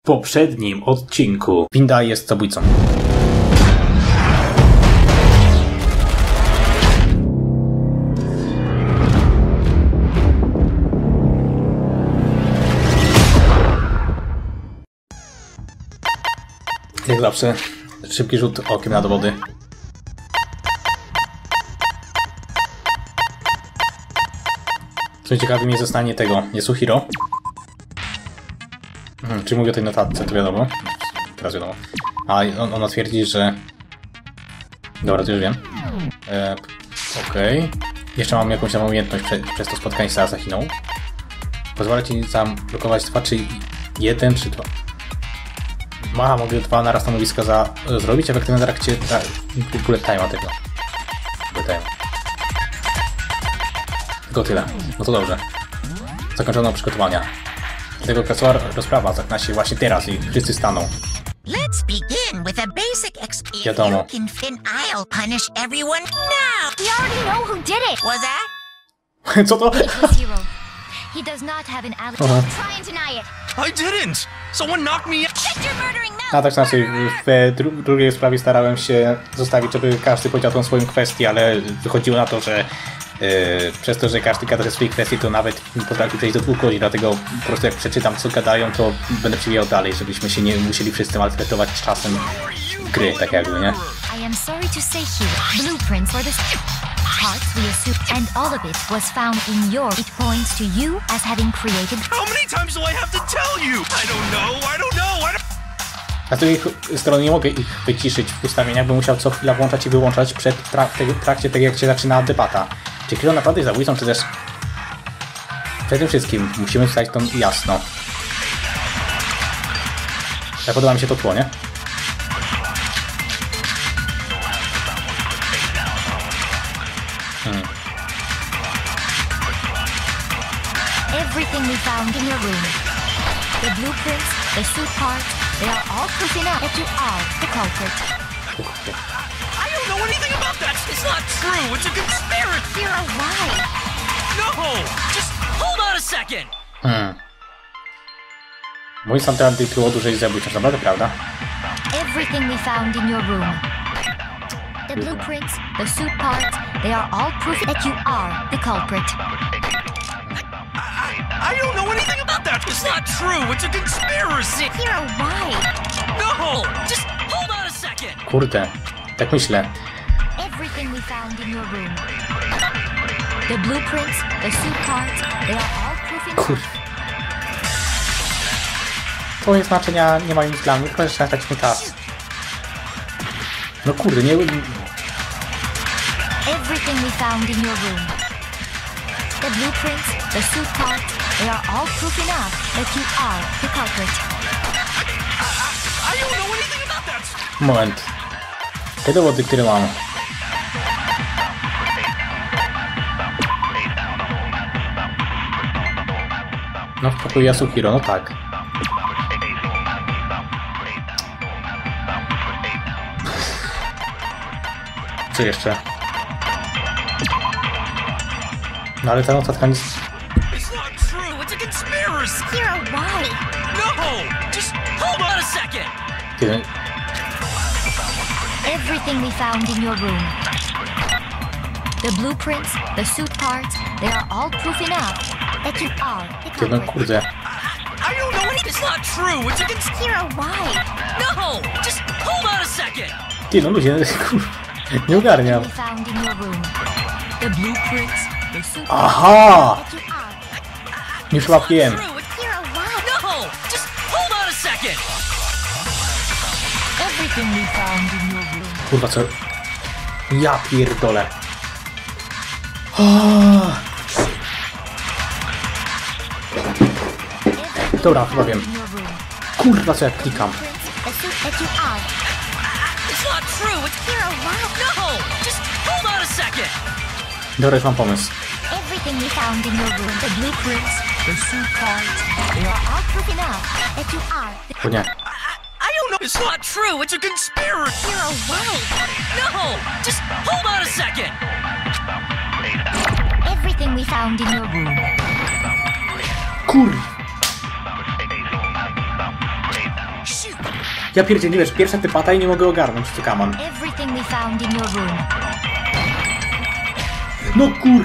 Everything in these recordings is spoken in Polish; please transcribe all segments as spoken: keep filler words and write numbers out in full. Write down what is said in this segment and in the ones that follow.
W poprzednim odcinku Winda jest zabójcą. Jak zawsze, szybki rzut okiem na dowody. Co ciekawe, mnie zostanie tego Yasuhiro. Hmm, czy mówię o tej notatce, to wiadomo. Teraz wiadomo. A on, ona twierdzi, że... Dobra, to już wiem. E, Okej. Okay. Jeszcze mam jakąś tam umiejętność prze, przez to spotkanie z Asahiną. Pozwala ci zablokować dwa, czy jeden, czy dwa. Macha, mogę dwa naraz stanowiska za zrobić, efektywnie w trakcie bullet time'a tego. Bullet time. Tylko tyle. No to dobrze. Zakończono przygotowania. Dlatego klasowa rozprawa zaczyna się właśnie teraz i wszyscy staną. Let's begin with a basic exp. Wiadomo. You can fin, I'll punish everyone now. We already know who did it. Was that? Co to? Zero. He does not have an alibi. Uh-huh. Try and deny it. I didn't! Someone knocked me out! Shut your murdering mouth. A tak znaczy, w dru drugiej sprawie starałem się zostawić, żeby każdy powiedział tą swoją kwestię, ale wychodziło na to, że Yy, przez to, że każdy gada ze swojej kwestii, to nawet potrafi przejść do dwóch godzin, dlatego po prostu jak przeczytam, co gadają, to będę przewijał dalej, żebyśmy się nie musieli wszyscy maltretować czasem gry, tak jakby, nie? I am sorry to say here, blueprints for the parts we assume, and all of it was found in your. It points to you as having created. How many times do I have to tell you? I don't know, I don't know, I don't... A z drugiej strony nie mogę ich wyciszyć w ustawieniach, bym musiał co chwila włączać i wyłączać przed tra trakcie tego, jak się zaczyna debata. Czy Kiro naprawdę jest zabójcą, czy też... Przede wszystkim musimy wstać to jasno. Jak podoba mi się to tło, nie? Hmm. Everything we found in your room. The blueprints, the suit parts, they are all proof enough that you are the culprit. I don't know anything about that! It's not true! It's a conspiracy! You're a lie. No! Just hold on a second! Hmm. Mój sam temat tytułu dużej zabójczość, naprawdę prawda? Everything we found in your room. The blueprints, the suit parts, they are all proof that you are the culprit. I don't know anything about that! It's not true! It's a conspiracy! You're a lie. No! Just hold on a second! Kurde, tak myślę. Everything we found in your room. The blueprints, the suit parts, they are all proof enough. Kurde. Twoje znaczenia nie mają nic dla mnie, proszę przestać mi czas. No kurde, nie... Everything we found in your room. The blueprints, the suit parts, they are all proof enough that you are the culprit. I don't know anything about that! Moment. Te dowody, które mam. No w pokoju Yasuhiro, no tak. Co jeszcze? No ale ta notatka nic... It's not true! It's a conspiracy! You're a lie. No! Just hold on a second! Kiedy... Everything we found in your room. The blueprints, the suit parts, they are all proof enough that you are the Ty, no culprit. kurde. I don't know anything! It's not true! It's a conspiracy! You're a lie. No! Just hold on a second! Ty, no ludzie, kur... Nie ogarniam. We found in your room. The blueprints, the suit Aha! that you are. Nie przyłapiłem. True! It's... You're a lie. No! Just hold on a second! Everything we found in your room. Kurwa, co... Ja pierdolę. Ah. Dobra, chyba wiem. In your room. Kurwa, co ja klikam. The suit that you are. It's not true! It's... You're a lie. No! Just hold on a second! Dobra, już mam pomysł. Everything we found in your room. The blueprints, the suit parts, they are all proof enough that you are the Bo nie. I don't know! It's not true! It's a conspiracy! You're a lie. No! Just hold on a second! Everything we found in your room. Kur... Ja pierdzielę, wiesz, pierwsza typata i nie mogę ogarnąć, co kaman. Everything we found in your room. No kur...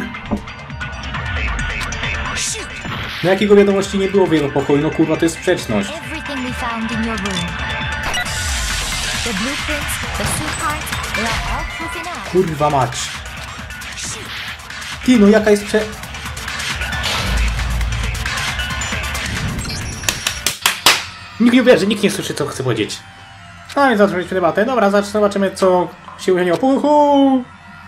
No jakiego wiadomości nie było w jego pokoju, no kurwa, to jest sprzeczność. Everything we found in your room. The blueprints, the suit parts, they are all proof enough. Kurwa mać. Ty, no jaka jest prze... Nikt nie uwierzy, nikt nie słyszy, co chcę powiedzieć. No więc zaczęliśmy debatę. Dobra, zacz, zobaczymy, co się udzieliło. Puhu!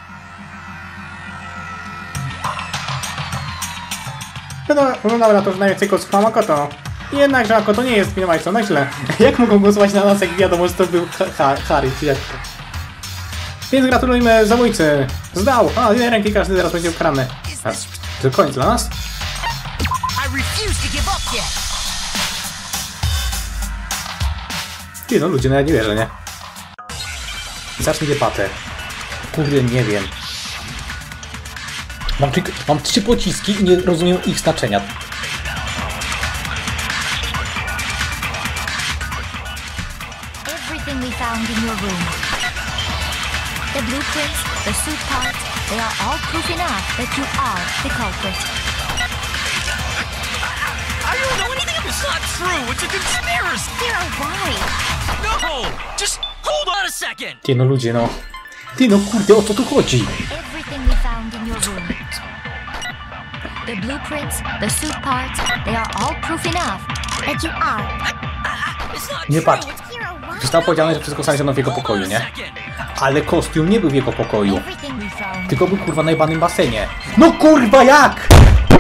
Wyglądało na to, że najwięcej głosów ma Makoto. Jednakże Makoto nie jest Minimajcą, no źle. Jak mogą głosować na nas, jak wiadomo, że to był ha Harry, czy jak to? Więc gratulujmy zabójcy. Zdał! A, jednej ręki każdy zaraz będzie ukarany. A, to koniec dla nas? Ty, no ludzie, no ja nie wierzę, nie? Zacznij debatę. Kurde, nie wiem. Mam, mam trzy pociski i nie rozumiem ich znaczenia. Everything we found in your room. The blueprints, the suit parts, they are all proof enough that you are the culprit. I don't know anything. It's not true. It's a conspiracy. Hero, why? No! Just hold on a second. Ty, no ludzie, no. Ty, no kurde, o co tu chodzi? Everything we found in your room. The blueprints, the suit parts, they are all proof enough that you are. It's not Nie true. patrz. Hero, why? Zostało powiedziane, że wszystko znaleziono w jego pokoju, nie? Ale kostium nie był w jego pokoju. Everything we found. Tylko był kurwa na jebanym basenie. No kurwa, jak?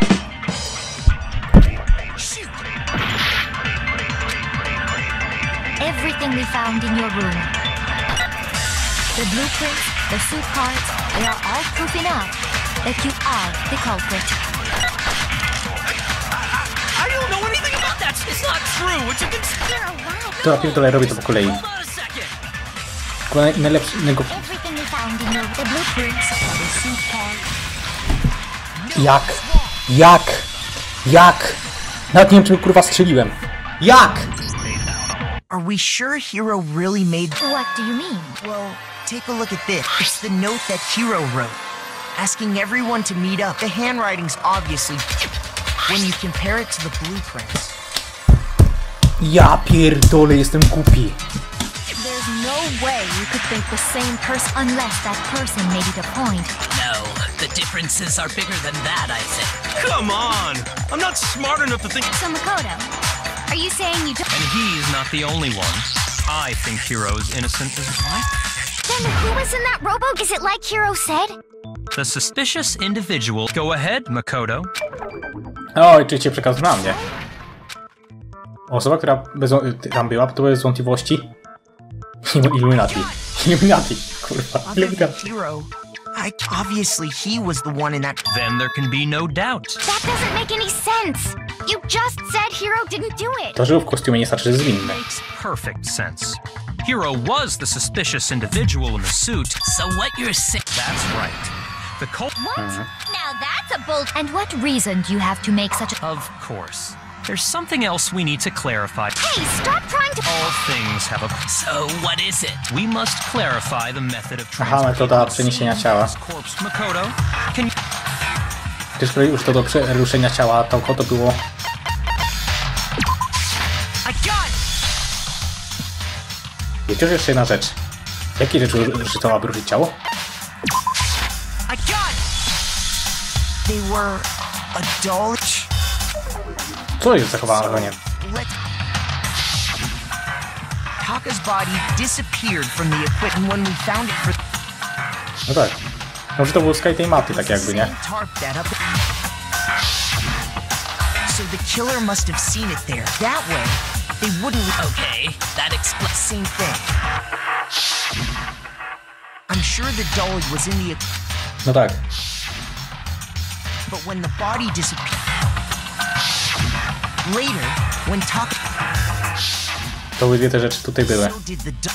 Everything we found in your room. The blueprints, the suit parts, they are all proof enough that you are the culprit. I don't know anything about that. It's not true. It's a conspiracy. Hero, why? To napierdolę, robię to po kolei. Hold on a second. Kurwa, naj- najlepszy... Najgo... Everything we found in your the blueprints, the suit parts. Jak? Jak? Jak? Nawet nie wiem, czy mi kurwa strzeliłem. Jak? Are we sure Hero really made... What do you mean? Well, take a look at this. It's the note that Hero wrote, asking everyone to meet up. The handwriting's obviously... when you compare it to the blueprints. Ja pierdolę, jestem głupi. There's no way you could think the same person unless that person made it a point. No, the differences are bigger than that, I think. Come on! I'm not smart enough to think... So Makoto, are you saying you don't... And he's not the only one. I think Hero's innocent as well. Then who was in that rowboat? Is it like Hero said? The suspicious individual. Go ahead, Makoto. Oj, oczywiście przekaz na mnie. Osoba, która bez, tam była, to bez wątpliwości. Illuminati. Illuminati, kurwa. Other than Illuminati. Hero, I... obviously he was the one in that... Then there can be no doubt. That doesn't make any sense. You just said Hero didn't do it. To, że w kostiumie nie znaczy, że jest winny. Makes perfect sense. Hero was the suspicious individual in the suit. So what you're saying... That's right. The cult... What? Now that's a bold... And what reason do you have to make such a... Of course. There's something else we need to clarify. Hey, stop trying to... All things have a... So what is it? We must clarify the method of Aha, metoda przeniesienia ciała. corpse. Makoto, can you... Gdyż już to do ruszenia ciała, to to było... I got it! Wiecie, że jeszcze jedna rzecz. Jakie rzeczy użyto, aby ruszyć ciało? I got it! They were... a doll... Co jest zachowane? Nie. Let... Taka's body disappeared from the equipment when we found it for... No tak. Może to było z tej mapy, tak jakby, nie? Tarp that up. So the killer must have seen it there. That way, they wouldn't... Okay, that explains... Same thing. I'm sure the dolly was in the... No tak. But when the body disappeared... Later, when Taka... To obydwie te rzeczy tutaj były. So did the do...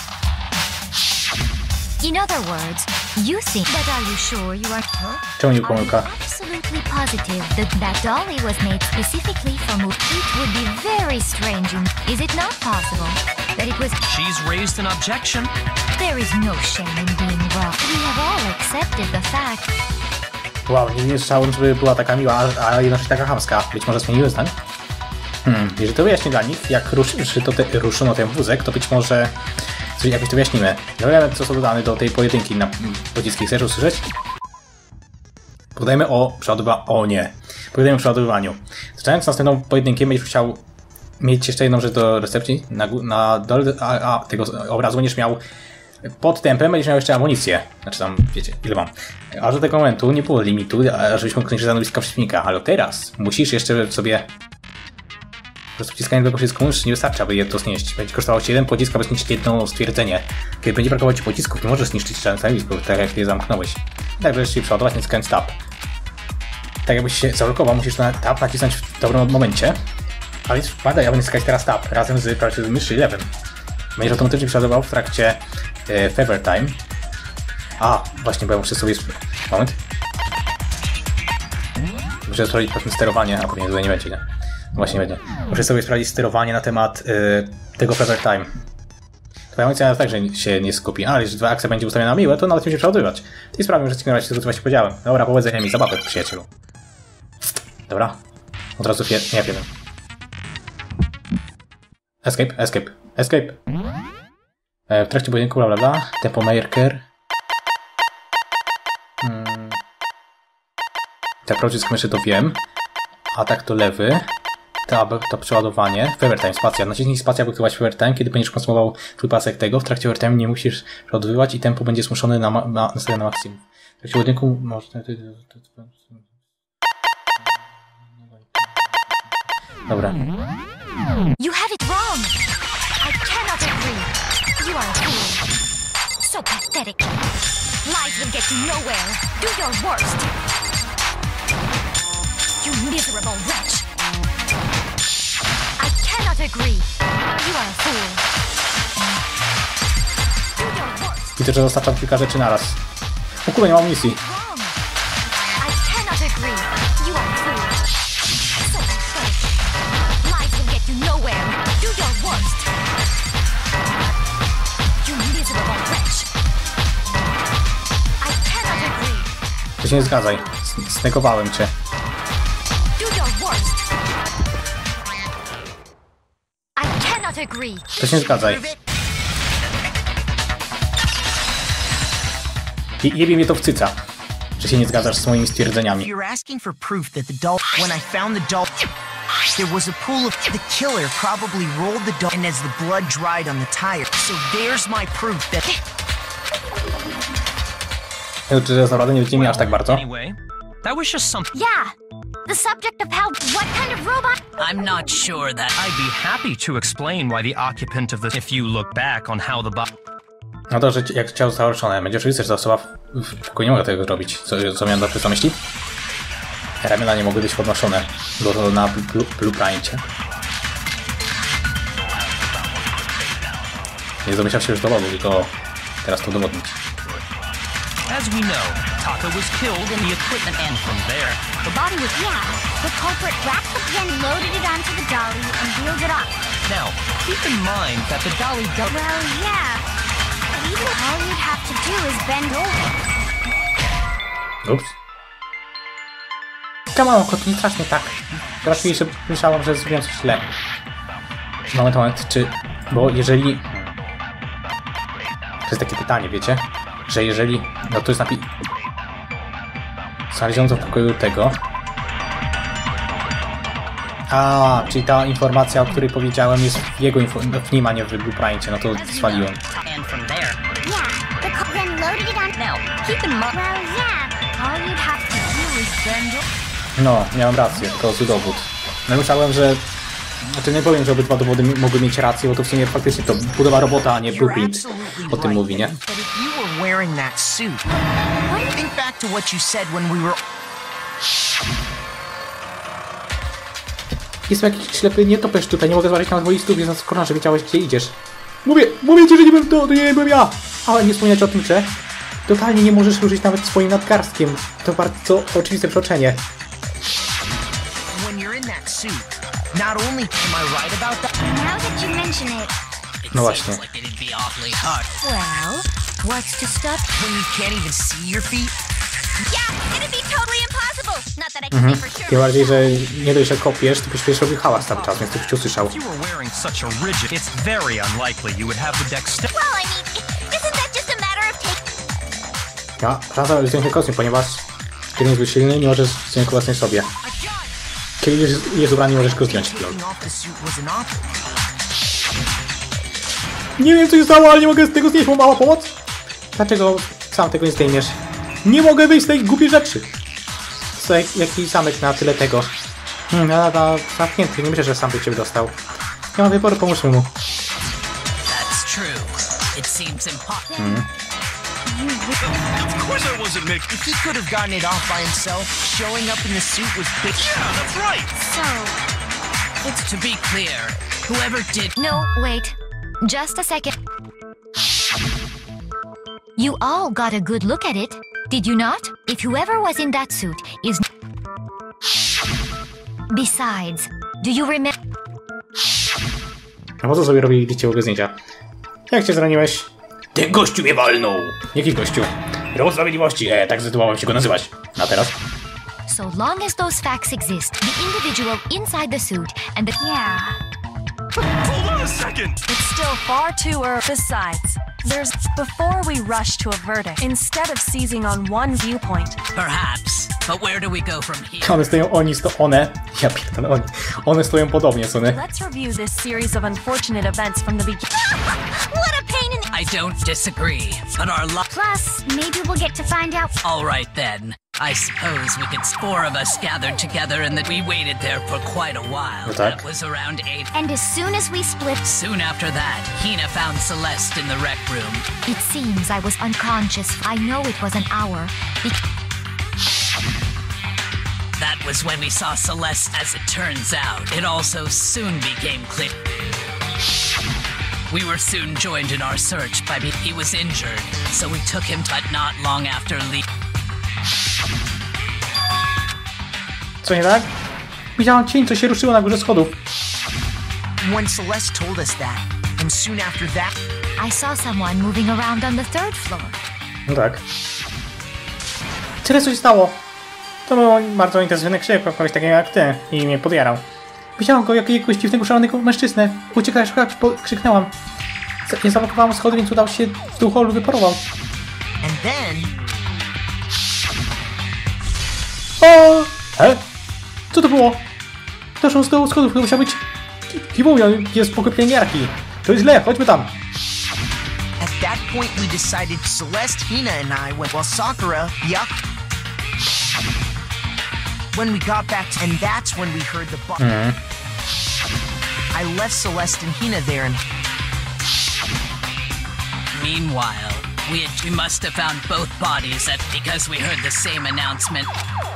In other words, you think... But are you sure you are... Huh? Czemu nie Are you pomyłka? absolutely positive that that dolly was made specifically for Mu? It would be very strange, and is it not possible that it It was. She's raised an objection. There is no shame in being wrong. We have all accepted the fact. Wow, nie myślałem, żeby była taka miła, a jednocześnie taka chamska. Być może zmieniły zdań? Hmm, jeżeli to wyjaśnię dla nich, jak ruszy, to te, ruszono ten wózek, to być może coś jakoś to wyjaśnimy. Nie wiemy, co są dodane do tej pojedynki na pociski. Chcesz usłyszeć? Pogadajmy o przeładowaniu. O nie. Pogadajmy o przeładowaniu. Zaczynając następną pojedynkiem, będziesz chciał mieć jeszcze jedną rzecz do recepcji. Na, na dole a, a, tego obrazu będziesz miał pod tempem, będziesz miał jeszcze amunicję. Znaczy tam, wiecie, ile mam. Aż do tego momentu nie było limitu, żebyś mógł kończyć stanowiska przeciwnika, ale teraz musisz jeszcze sobie... Po prostu wciskanie do pocisku już nie wystarczy, aby je to znieść. Będzie kosztowało ci jeden pocisk, aby zniszczyć jedno stwierdzenie. Kiedy będzie brakować ci pocisków, nie możesz zniszczyć żadne stanowisko, tak jak je zamknąłeś. Tak będziesz się przeładować, naciskając tab. Tak jakbyś się zablokował, musisz na tab nacisnąć w dobrym momencie. Ale pamiętaj, aby naciskać teraz tab, razem z prawdziwym myszy lewym. Będziesz automatycznie przeładował w trakcie e, Fever Time. A, właśnie, bo ja muszę sobie... Moment. Muszę sprawdzić potem sterowanie, a pewnie tutaj nie będzie, nie? Właśnie będzie. Muszę sobie sprawdzić sterowanie na temat y, tego Fever Time. Twoja emocja tak, że się nie skupi. Ale jeżeli twoja akcja będzie ustawiona na miłe, to nawet musi przeładowywać. I sprawię, że zignorować się, co właśnie powiedziałem. Dobra, powodzenia mi zabawy, przyjacielu. Dobra. Od razu nie ja wiem. Escape, escape, escape. E, w trakcie pojedynku, bla bla bla. Tempo maker. Hmm. Te pocisk myszy to wiem. Atak to lewy. Tab to przeładowanie. Fever Time, spacja. Naciśnij spację, aby aktywować Fever Time. Kiedy będziesz konsumował twój pasek tego, w trakcie Fever Time nie musisz przeładowywać i tempo będzie zmuszony na, ma na, na, na maksimum. W trakcie budynku można... Dobra. You have it wrong. I cannot agree. You are a fool. So pathetic. Lies will get you nowhere. Do your worst. You miserable wretch. I cannot agree. You are a fool. Do your worst. Widzę, że dostarczam kilka rzeczy naraz. O kurde, nie mam misji. Wrong. I cannot agree. You are a fool. So pathetic. Lies will get you nowhere. Do your worst. You miserable wretch. I cannot agree. Ty się nie zgadzaj. Snegowałem cię. Do your worst. I cannot agree. Ty się nie zgadzaj. I jebie mnie to w cyca, że się nie zgadzasz z moimi stwierdzeniami. You're asking for proof that the doll. When I found the doll, there was a pool of. The killer probably rolled the doll, and as the blood dried on the tire. So there's my proof that. Czy naprawdę nie widzimy mnie aż tak bardzo? Anyway, that was just something. Yeah. The subject of how. What kind of robot? I'm not sure that. I'd be happy to explain why the occupant of the. If you look back on how the bo. No to, że jak ciało zostało ruszone, będzie oczywiste, że ta osoba w, w pokoju nie mogła tego robić. Co, co miałem dobrze na myśli? Ramiona nie mogły być podnoszone. Było to na blueprincie. Nie domyślał się już dowodu, tylko teraz to udowodnić. As we know, Taka was killed in the equipment, and from there, The body was. Yeah. The culprit wrapped the pen, loaded it onto the dolly, and wheeled it off. now keep in mind that the dolly does. Well, yeah. But even all you'd have to do is bend over. Ups. Kamano, kot, nie strasznie tak. Teraz chwili się myślałam, że zrobiłem coś źle. Moment, moment, czy... Bo jeżeli... To jest takie pytanie, wiecie? Że jeżeli... No to jest napi... Znaleziono to w pokoju tego. A, czyli ta informacja, o której powiedziałem, jest w jego info... w nim, a nie w blueprincie. No to zwaliłem. And from there. Yeah. The culprit then loaded it on. Now, keep in mind. Well, yeah. All you'd have to do is bend over. No, miałem rację, to zły dowód. No myślałem, że... Znaczy nie powiem, że obydwa dowody mogły mieć rację, bo to w sumie faktycznie to budowa robota, a nie blueprint. O tym mówi, nie? But if you were wearing that suit, think back to what you said when we were. Jestem jakiś ślepy, nie topesz tutaj, nie mogę zważyć na twoich stóp, więc skoro że wiedziałeś, gdzie idziesz. Mówię, mówię ci, że nie byłem to, to nie byłem ja! Ale nie wspomniać o tym, że totalnie nie możesz ruszyć nawet swoim nadgarstkiem. To bardzo oczywiste przeoczenie. When you're in that suit, not only am I right about that, Now that you mention it, No właśnie. Like it'd be awfully hard. Well, what's to stop? When you can't even see your feet? Yeah, it'd be totally impossible. Not that I can say for sure. Tym bardziej, że nie dość, że kopiesz, to byś przecież robił hałas cały czas, więc to byś cię usłyszał. If you were wearing such a rigid, it's very unlikely you would have the dexterity. Well, I mean, isn't that just a matter of taking... Ja razem zdjąć kostium, ponieważ kiedy jest zbyt silny, nie możesz zdjąć go własnej sobie. Kiedy jest, jest ubrany, nie możesz go zdjąć. Taking off the suit was an option. Nie wiem, co się stało, ale nie mogę z tego znieść, bo mała pomoc. Dlaczego sam tego nie zdejmiesz? Nie mogę wyjść z tej głupiej rzeczy. Co, jak, jaki zamek na tyle tego? Hmm, na, na, zamknięty, nie myślę, że sam by ciebie dostał. Nie mam wyboru, pomóż mu. That's true. It seems impossible. Hmm. Of course I wasn't making. If he could have gotten it off by himself, showing up in the suit was big. Yeah, that's right. So, It's to be clear, whoever did. no, wait. Just a second. You all got a good look at it, did you not? If whoever was in that suit is... Besides, do you remember... A po co sobie robiliście w ogóle zdjęcia? Jak cię zraniłeś? Ten gościu mnie walnął! Jaki gościu? Roz Sprawiedliwości, e, tak zdecydowałem się go nazywać. A teraz? So long as those facts exist, the individual inside the suit and the... Yeah. Hold on a second. It's still far too early. Besides, there's before we rush to a verdict, instead of seizing on one viewpoint. Perhaps. But where do we go from here? One stoją, oni sto... one... Ja pierdolę, oni... One stoją podobnie, co nie? Let's review this series of unfortunate events from the beginning. What a pain in the... I don't disagree, but our luck. Plus, maybe we'll get to find out... All right then. I suppose we could. Four of us gathered together, and that we waited there for quite a while. Okay. That was around eight. And as soon as we split... Soon after that, Hina found Celeste in the rec room. It seems I was unconscious. I know it was an hour. Be- That was when we saw Celeste. As it turns out, it also soon became clear. We were soon joined in our search by. He was injured, so we took him, but not long after leaving. Co nie tak? Widziałam cień, co się ruszyło na górze schodów. When Celeste told us that, and soon after that, I saw someone moving around on the third floor. No tak. Tyle co się stało. To był bardzo intensywny krzyk, kogoś takiego jak ty. I mnie podjarał. Widziałam go, jakiegoś dziwnego, szalonego mężczyznę. Uciekaj, szukać, krzyknęłam. Nie zablokowałam schody, więc udał się w dół holu, wyparował. and then, O! E? Co to było? Doszło z dołu schodów, to musiał być... Kibunia jest pokój pielęgniarki. To jest źle, chodźmy tam. at that point we decided Celeste, Hina, and I went, while Sakura, yup. When we got back, to, and that's when we heard the bu- Mhm. I left Celeste and Hina there, and Meanwhile, we had, we must have found both bodies at because we heard the same announcement.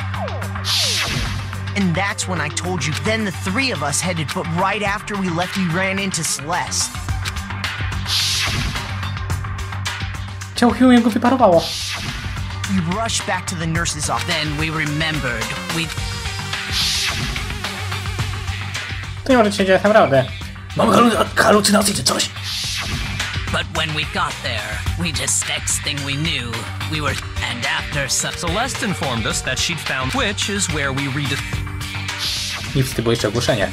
and that's when I told you. Then the three of us headed, but right after we left, we ran into Celeste. Ciało Kibunia go wyparowało. We rushed back to the nurse's office. Then we remembered we. To nie może się dziać naprawdę. Mam halu- halucynacje czy coś. But when we got there, we just next thing we knew, we were. And after some. Celeste informed us that she'd found, which is where we read. Nic, to było jeszcze ogłoszenie.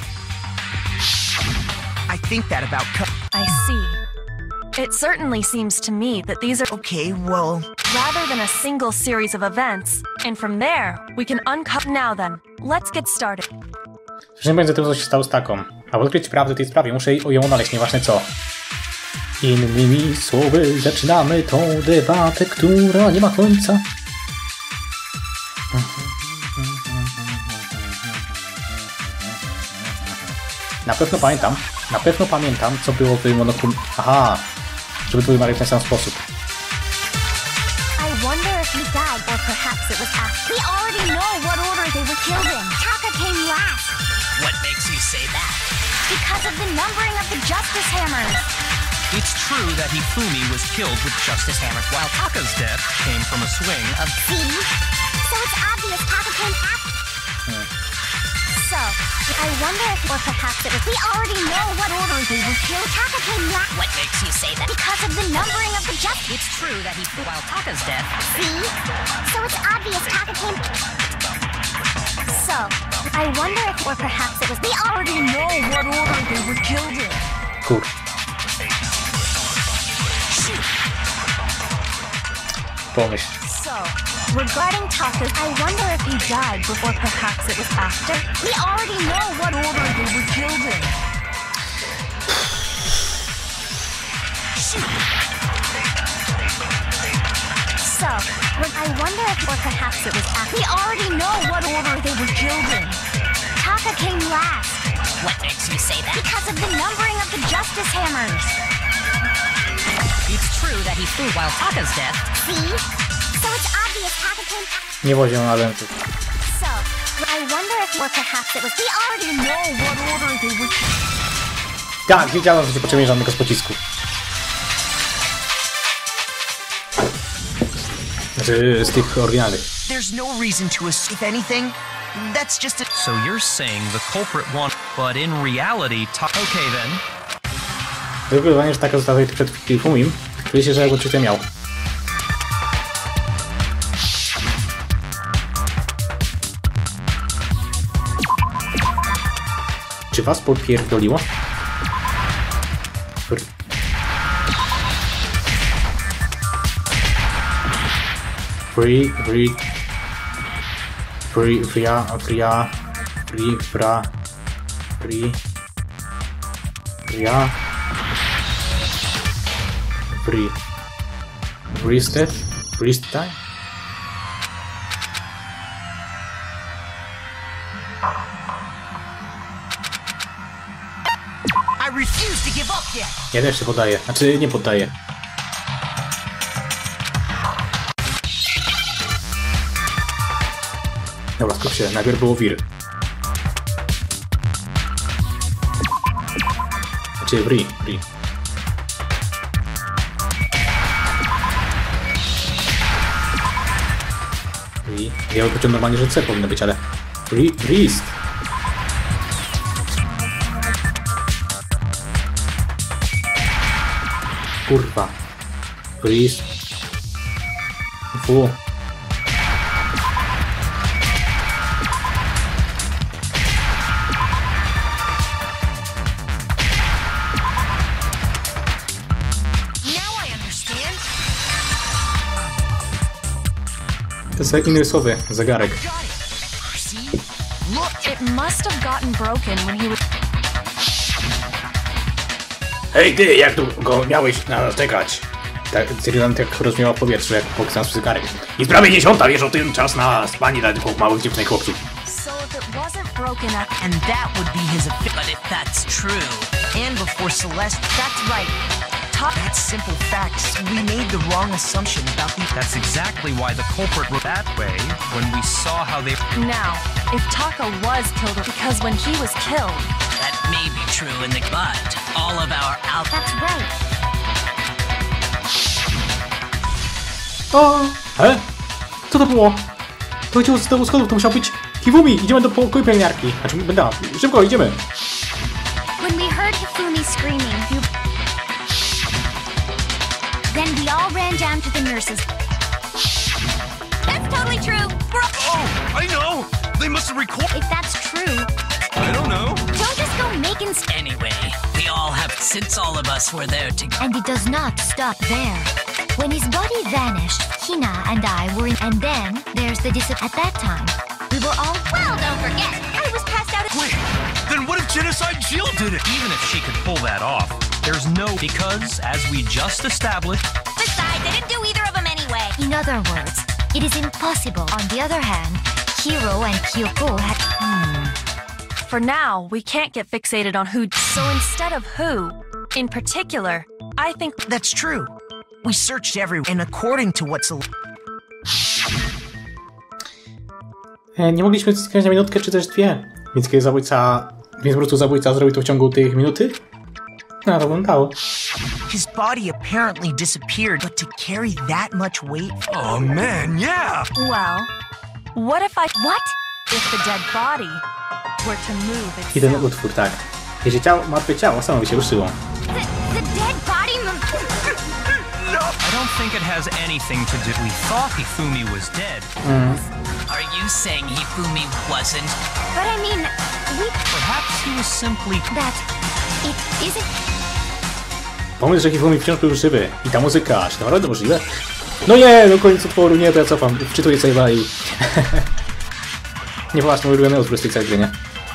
I think that about co- I see. It certainly seems to me that these are Okay, well, rather than a single series of events, and from there we can uncover. Now then, let's get started. Nie będzie tego, co się stało z taką. Aby odkryć prawdę tej sprawie, muszę ją odnaleźć, nieważne co. Innymi słowy, zaczynamy tą debatę, która nie ma końca. Na pewno pamiętam, na pewno pamiętam, co było w Monokum... Aha, żeby to wymarli w ten sam sposób. I wonder if he died, or perhaps it was after. We already know what order they were killed in. Taka came last. What makes you say that? Because of the numbering of the Justice Hammers. It's true that Hifumi was killed with Justice Hammer, while Taka's death came from a swing of. See? So it's obvious Taka came after. So, I wonder if, or perhaps it was. We already know what order they were killed. Taka came last. What makes you say that? Because of the numbering of the just. It's true that he flew while Taka's dead. See? So it's obvious Taka came. So, I wonder if, or perhaps it was. We already know what order they were killed in. Kur. Pomyśl. So, regarding Taka's, I wonder if he died before perhaps it was after. We already know what order they were killed in. So, I wonder if, or perhaps it was after. We already know what order they were killed in. Taka came last. What makes you say that? Because of the numbering of the Justice Hammers. It's true that he flew while Taka's dead. See? So it's obvious Taka came. Nie wozią adentów. So, I wonder if, or perhaps it was. We already know what order they were killed. Tak, wiedziałem, że nie potrzebuję żadnego z pocisku. Znaczy, z tych oryginalnych. There's no reason to assume, if anything, that's just a... So you're saying the culprit won, but in reality, ta okay then. Wykrywanie, że taka została przed Hifumim, czuje się, że jakby czytę miał. Czy was popierdoliło? Free, free, free, fria, fria, free, fra, free, fria, free, freested, freestyle. I refuse to give up yet. Ja też się poddaję, znaczy nie poddaję. Dobra, skup się, najpierw było wir. Znaczy wri, wri. Wri. Ja poczułem normalnie, że C powinno być, ale... Wri, wrist. Kurwa. Wrist. Fu. To jest taki rysowy zegarek. It must have gotten broken when he was. Hej ty, jak tu go miałeś natykać? Tak, Cyrilan tak rozmiała powietrze, jak pokazał zegarek. I prawie dziesiąta, wiesz o tym, czas na spanie dla dwóch małych dziewczyn i chłopców. So if it wasn't broken up. And that would be his opinion. But if that's true, And before Celeste, That's right. Ta- that's simple facts. We made the wrong assumption about the... That's exactly why the culprit wrote that way when we saw how they... Now, if Taka was killed because when he was killed. that may be true in the but all of our out. That's right. O, e? Co to było? To chodziło z tego schodów, to musiał być Hifumi, idziemy do pokoju pielęgniarki. Znaczy, będę, szybko, idziemy. When we heard Hifumi screaming, you... Then we all ran down to the nurses. That's totally true. We're all... Oh, I know! They must have recorded... If that's true, I don't know. don't just go making... St- Anyway, we all have, since all of us were there together. and it does not stop there. When his body vanished, Hina and I were in... And then, there's the dis... At that time, we were all... Well, don't forget, I was passed out... At- Wait, then what if Genocide Jill did it? Even if she could pull that off, there's no... Because, as we just established... Besides, they didn't do either of them anyway. In other words, it is impossible. On the other hand, Hiro and Kyoko had... Hmm. For now, we can't get fixated on who. So instead of who, in particular, I think. That's true. We searched everywhere, and according to what's... E, nie mogliśmy zyskać na minutkę czy też dwie. Więc kiedy zabójca... Więc po prostu zabójca zrobił to w ciągu tych minuty? No, to wyglądało. His body apparently disappeared, but to carry that much weight... Oh man, yeah! Well, what if I. What? If the dead body were to move I ten itself. utwór, tak. Jeżeli ciało, martwe ciało samo by się ruszyło. The, the dead body moved. I don't think it has anything to do. We thought Hifumi was dead. Are you saying Hifumi wasn't? But I mean, we... Perhaps he was simply. That... It isn't... Pomysł, że Hifumi wciąż był żywy. I ta muzyka, czy to naprawdę możliwe? No nie, no koniec utworu, nie, to ja cofam. Wczytuję save'a i... nie poważnie, mój ulubiony odwrót z tej całej gry, nie?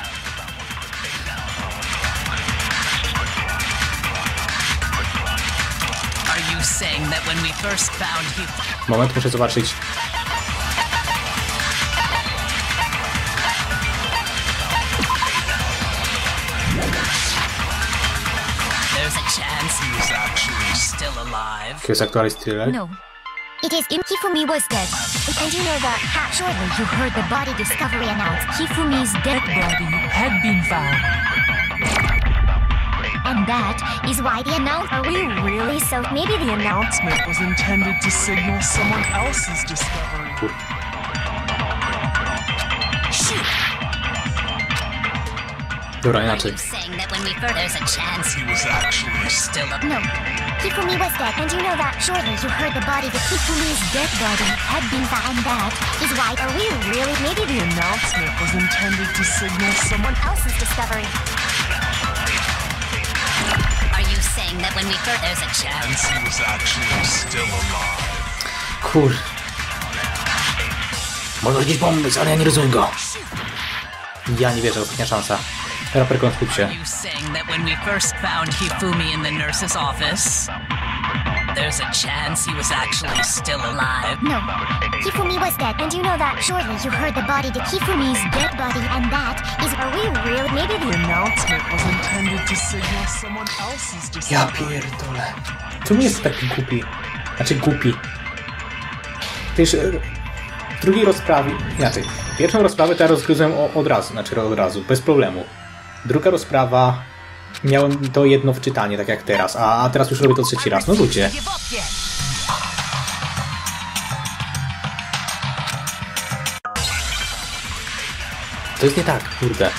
Are you saying that when we first found Hifumi? Moment, muszę zobaczyć. There's a chance he was actually still alive. Jaki jest aktualny thriller? No. It is in Hifumi was dead. And you know that ha- shortly you heard the body discovery announced. Hifumi's dead body had been found. And that is why the announce- Are we really so- Maybe the announcement was intended to signal someone else's discovery. Dobra, Are inaczej. you saying that when we first there's a chance he was actually still alive? No. Hifumi was dead, and you know that shortly you heard the body, the Hifumi's dead body had been found. That is why- Are we really- Maybe the announcement Was intended to signal someone. else's discovery. Are you saying that when we first there's a chance he was actually still alive? Kur... Może gdzieś pomysł, ale ja nie rozumiem go. Ja nie wierzę, ostatnia szansa. Raper, konskrup się. Are you saying that when we first found Hifumi in the nurse's office, there's a chance he was actually still alive? No. Hifumi was dead, and you know that shortly you heard the body, the Hifumi's dead body, and that is- Are we really- Maybe the The announcement was intended to signal someone else's Ja discovery. pierdolę. Czemu jest taki głupi? Znaczy głupi. Przecież e, w drugiej rozprawie... Inaczej. Pierwszą rozprawę to ja rozgryzłem o- od razu, znaczy od razu, bez problemu. Druga rozprawa... Miałem to jedno wczytanie, tak jak teraz, a, a teraz już robię to trzeci raz. No ludzie. To jest nie tak, kurde.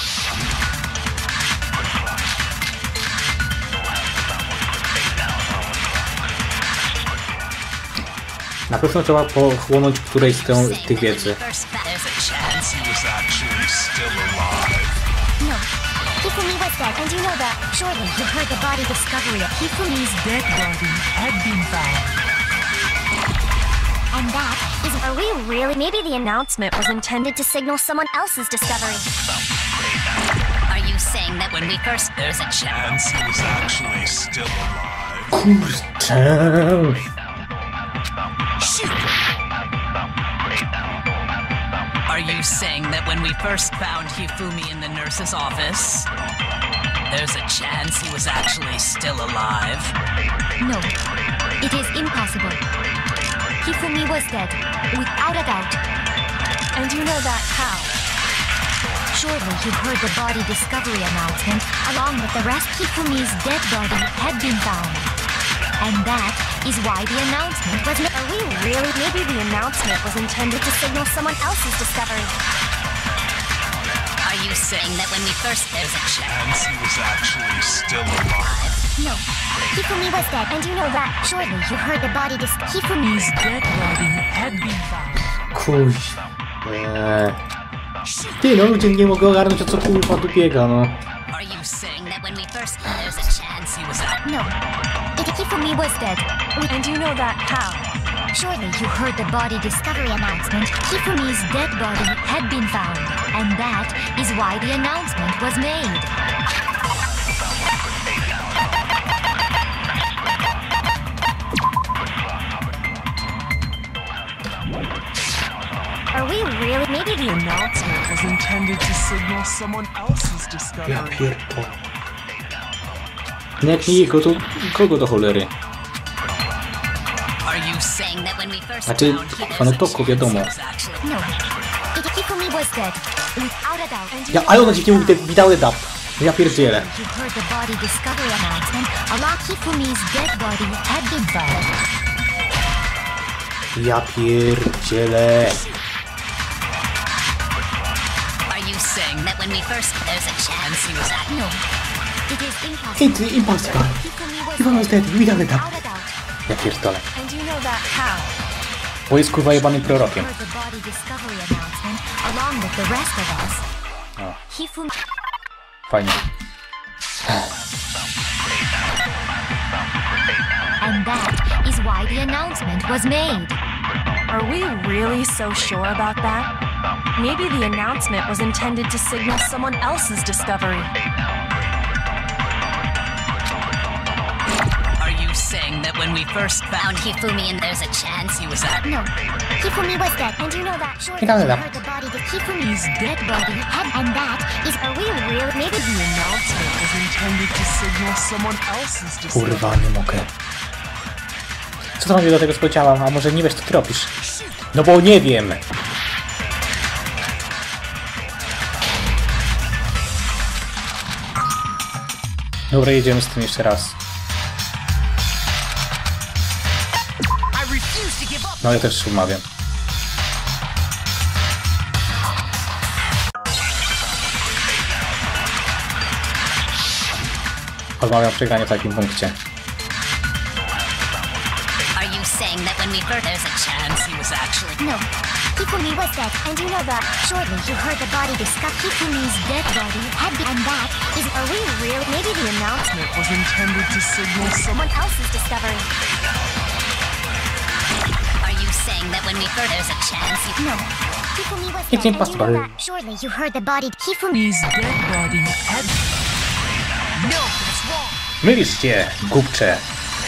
Na pewno trzeba pochłonąć którejś z tą- tych wiedzy. First fa- there's a chance he was Actually still alive. No. Hifumi was dead, and you know that shortly you heard the body discovery of Hifumi's dead body had been found. And that is- Are we really- Maybe the announcement was intended to signal someone else's discovery. Are you saying that when we first there's a chance Chance he was actually still alive. Kurczę. Are you saying that when we first found Hifumi in the nurse's office, there's a chance he was actually still alive? No. It is impossible. Hifumi was dead, without a doubt. And you know that how? Shortly you heard the body discovery announcement. Along with the rest, Hifumi's dead body had been found. And that is why the announcement was made. Are we really? Maybe the announcement was intended to signal someone else's discovery. Are you saying that when we first there's a chance? Chance he was actually still alive. No. Hifumi was dead, and you know that. Shortly you heard the body dis- Hifumi's Dead body had been found. Kuź. Eee. Ty, no ludzie nie mogą ogarnąć, o co kurwa tu biega, no. Are you saying that when we first there's a chance he was at? No. It Hifumi was dead. And you know that how? Shortly you heard the body discovery announcement. Hifumi's dead body had been found. And that is why the announcement was made. Are we really? Maybe the The announcement was intended to signal someone else's Ja discovery. pierdolę. No jak nie jego, to kogo do cholery? Are you saying that when we first Znaczy, found he there's a Fanetoku, chance wiadomo. he was actually No. It Hifumi was dead. Without a doubt. And you Ja, know ale ona dziwnie mówi, without a doubt. No ja pierdzielę. You heard the body discovery announcement. Along Hifumi's dead body had been found. Ja pierdzielę. Are you saying that when we first there's a chance he was at No. It is impossible. It's impossible. Hifumi was Hifumi was dead. Without a doubt. without a doubt. Ja pierdolę. And you know that how? Bo jest kurwa jebanym prorokiem. Heard the body discovery announcement along with the rest of us. O, Hifumi. fajnie. And that is why the announcement was made. Are we really so sure about that? Maybe the announcement was intended to signal someone else's discovery. Are you saying that when we first found Hifumi and there's a chance he was at No. Hifumi was dead, and you know that shortly Ciekawe, you da. heard the body that Hifumi's dead body had, and that is, are we real? Maybe the announcement Was intended to signal someone else's discovery. Kurwa, nie mogę. Co to robię do tego spodziewam? A może nie wiesz, co ty robisz? No bo nie wiem! Dobra, jedziemy z tym jeszcze raz. No ja też umawiam. Odmawiam przegranie w takim punkcie. Are you saying that when we first there's a chance he was actually No. Hifumi was dead, and you know that shortly you heard the body discover Hifumi's dead body had been, and that is, are we real? Maybe the announcement Was intended to signal someone. someone else's discovery. Are you saying that when we first there's a chance he No. Hifumi was It's dead, impossible. and you know that shortly you heard the body Hifumi. His dead body had. No, that's wrong. Mylisz się, głupcze.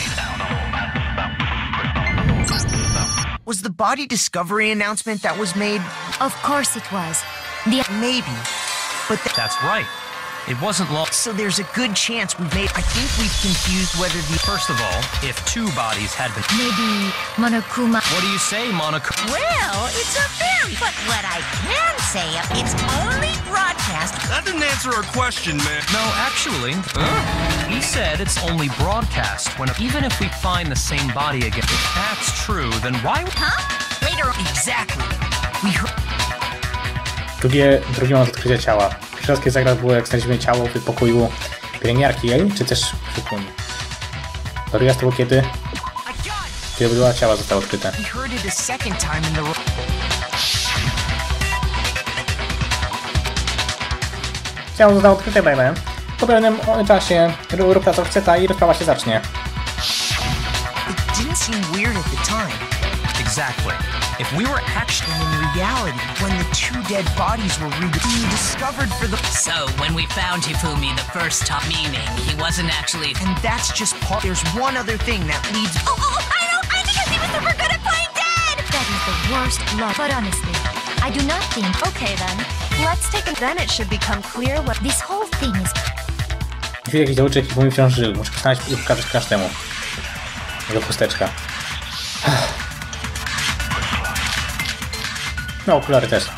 Was the body discovery announcement that was made? Of course it was. The Maybe. But th- That's right. It wasn't long. so there's a good chance we've made. I think we've confused whether the. First of all, if two bodies had been. maybe Monokuma. What do you say, Monaco? Well, it's a theory, but what I can say, it's only broadcast. That didn't answer our question, man. No, actually, he said it's only broadcast when even if we find the same body again. If that's true, then why? Huh? Later on. Exactly. We heard. Drugie, drugi moment odkrycia ciała. Pierwszy raz, kiedy zagrał, było jak znaleźliśmy ciało w pokoju pielęgniarki jej, czy też w szpitalu. Drugi raz to było kiedy? Kiedy była ciała zostały odkryte. We heard it a second time in the. ro- Ciało zostało odkryte, baby. Po pewnym czasie rób to, co chce, ta i rozprawa się zacznie. It didn't seem weird at the time. Exactly. If we were actually. And in reality, when the two dead bodies were re- discovered for the. So when we found Hifumi the first time, meaning he wasn't actually. And that's just part. There's one other thing that leads. Oh, oh, I know, I think he was super good at playing dead. That is the worst luck. But honestly, I do not think Okay then, let's take a. Then it should become clear what. this whole thing is. Jeśli jakiś dowódczyk i mówi wciąż żył, muszę postawić i pokazać każdemu. Jego chusteczka. No, okulary też.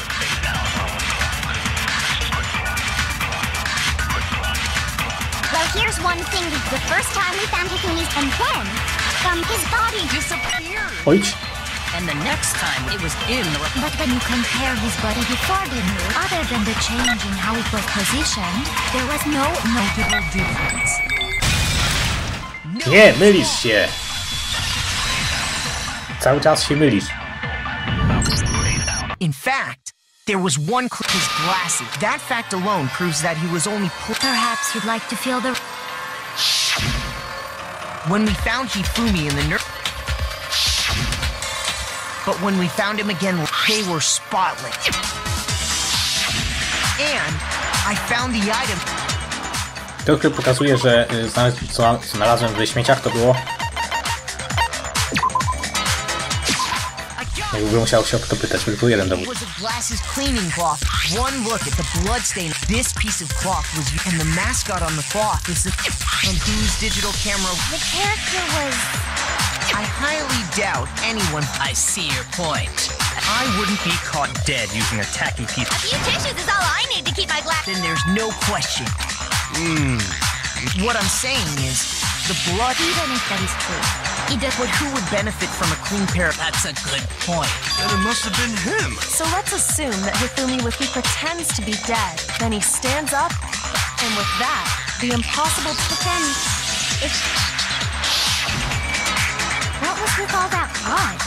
Well, here's one thing. The first time we found Hifumi's, and then um, his body disappeared. Ojdź. And the next time it was in the. But when you compare his body before the move, other than the change in how it was positioned, there was no notable difference. Nie, mylisz się. Cały czas się mylisz. In fact, there was one cl- his glasses. That fact alone proves that he was only. Pl- Perhaps you'd like to feel the. when we found Hifumi in the ner- But when we found him again, they were spotless. And I found the item. To, który pokazuje, że y, znalaz- co znalazłem w śmieciach, to było... Jakby musiał się o to pytać, by był jeden dowód. Was a glasses cleaning cloth. One look at the blood stain. This piece of cloth was, and the mascot on the cloth is the, and whose digital camera. The character was. I highly doubt anyone. I see your point. I wouldn't be caught dead using a tacky piece. A few tissues is all I need to keep my glass. Then there's no question. Hmm. What I'm saying is, the blood. Even if that is true, But who would benefit from a clean pair of... That's a good point. Then it must have been him. So let's assume that Hifumi Wiki pretends to be dead. Then he stands up, and with that, the impossible But then, if... What was with all that blood?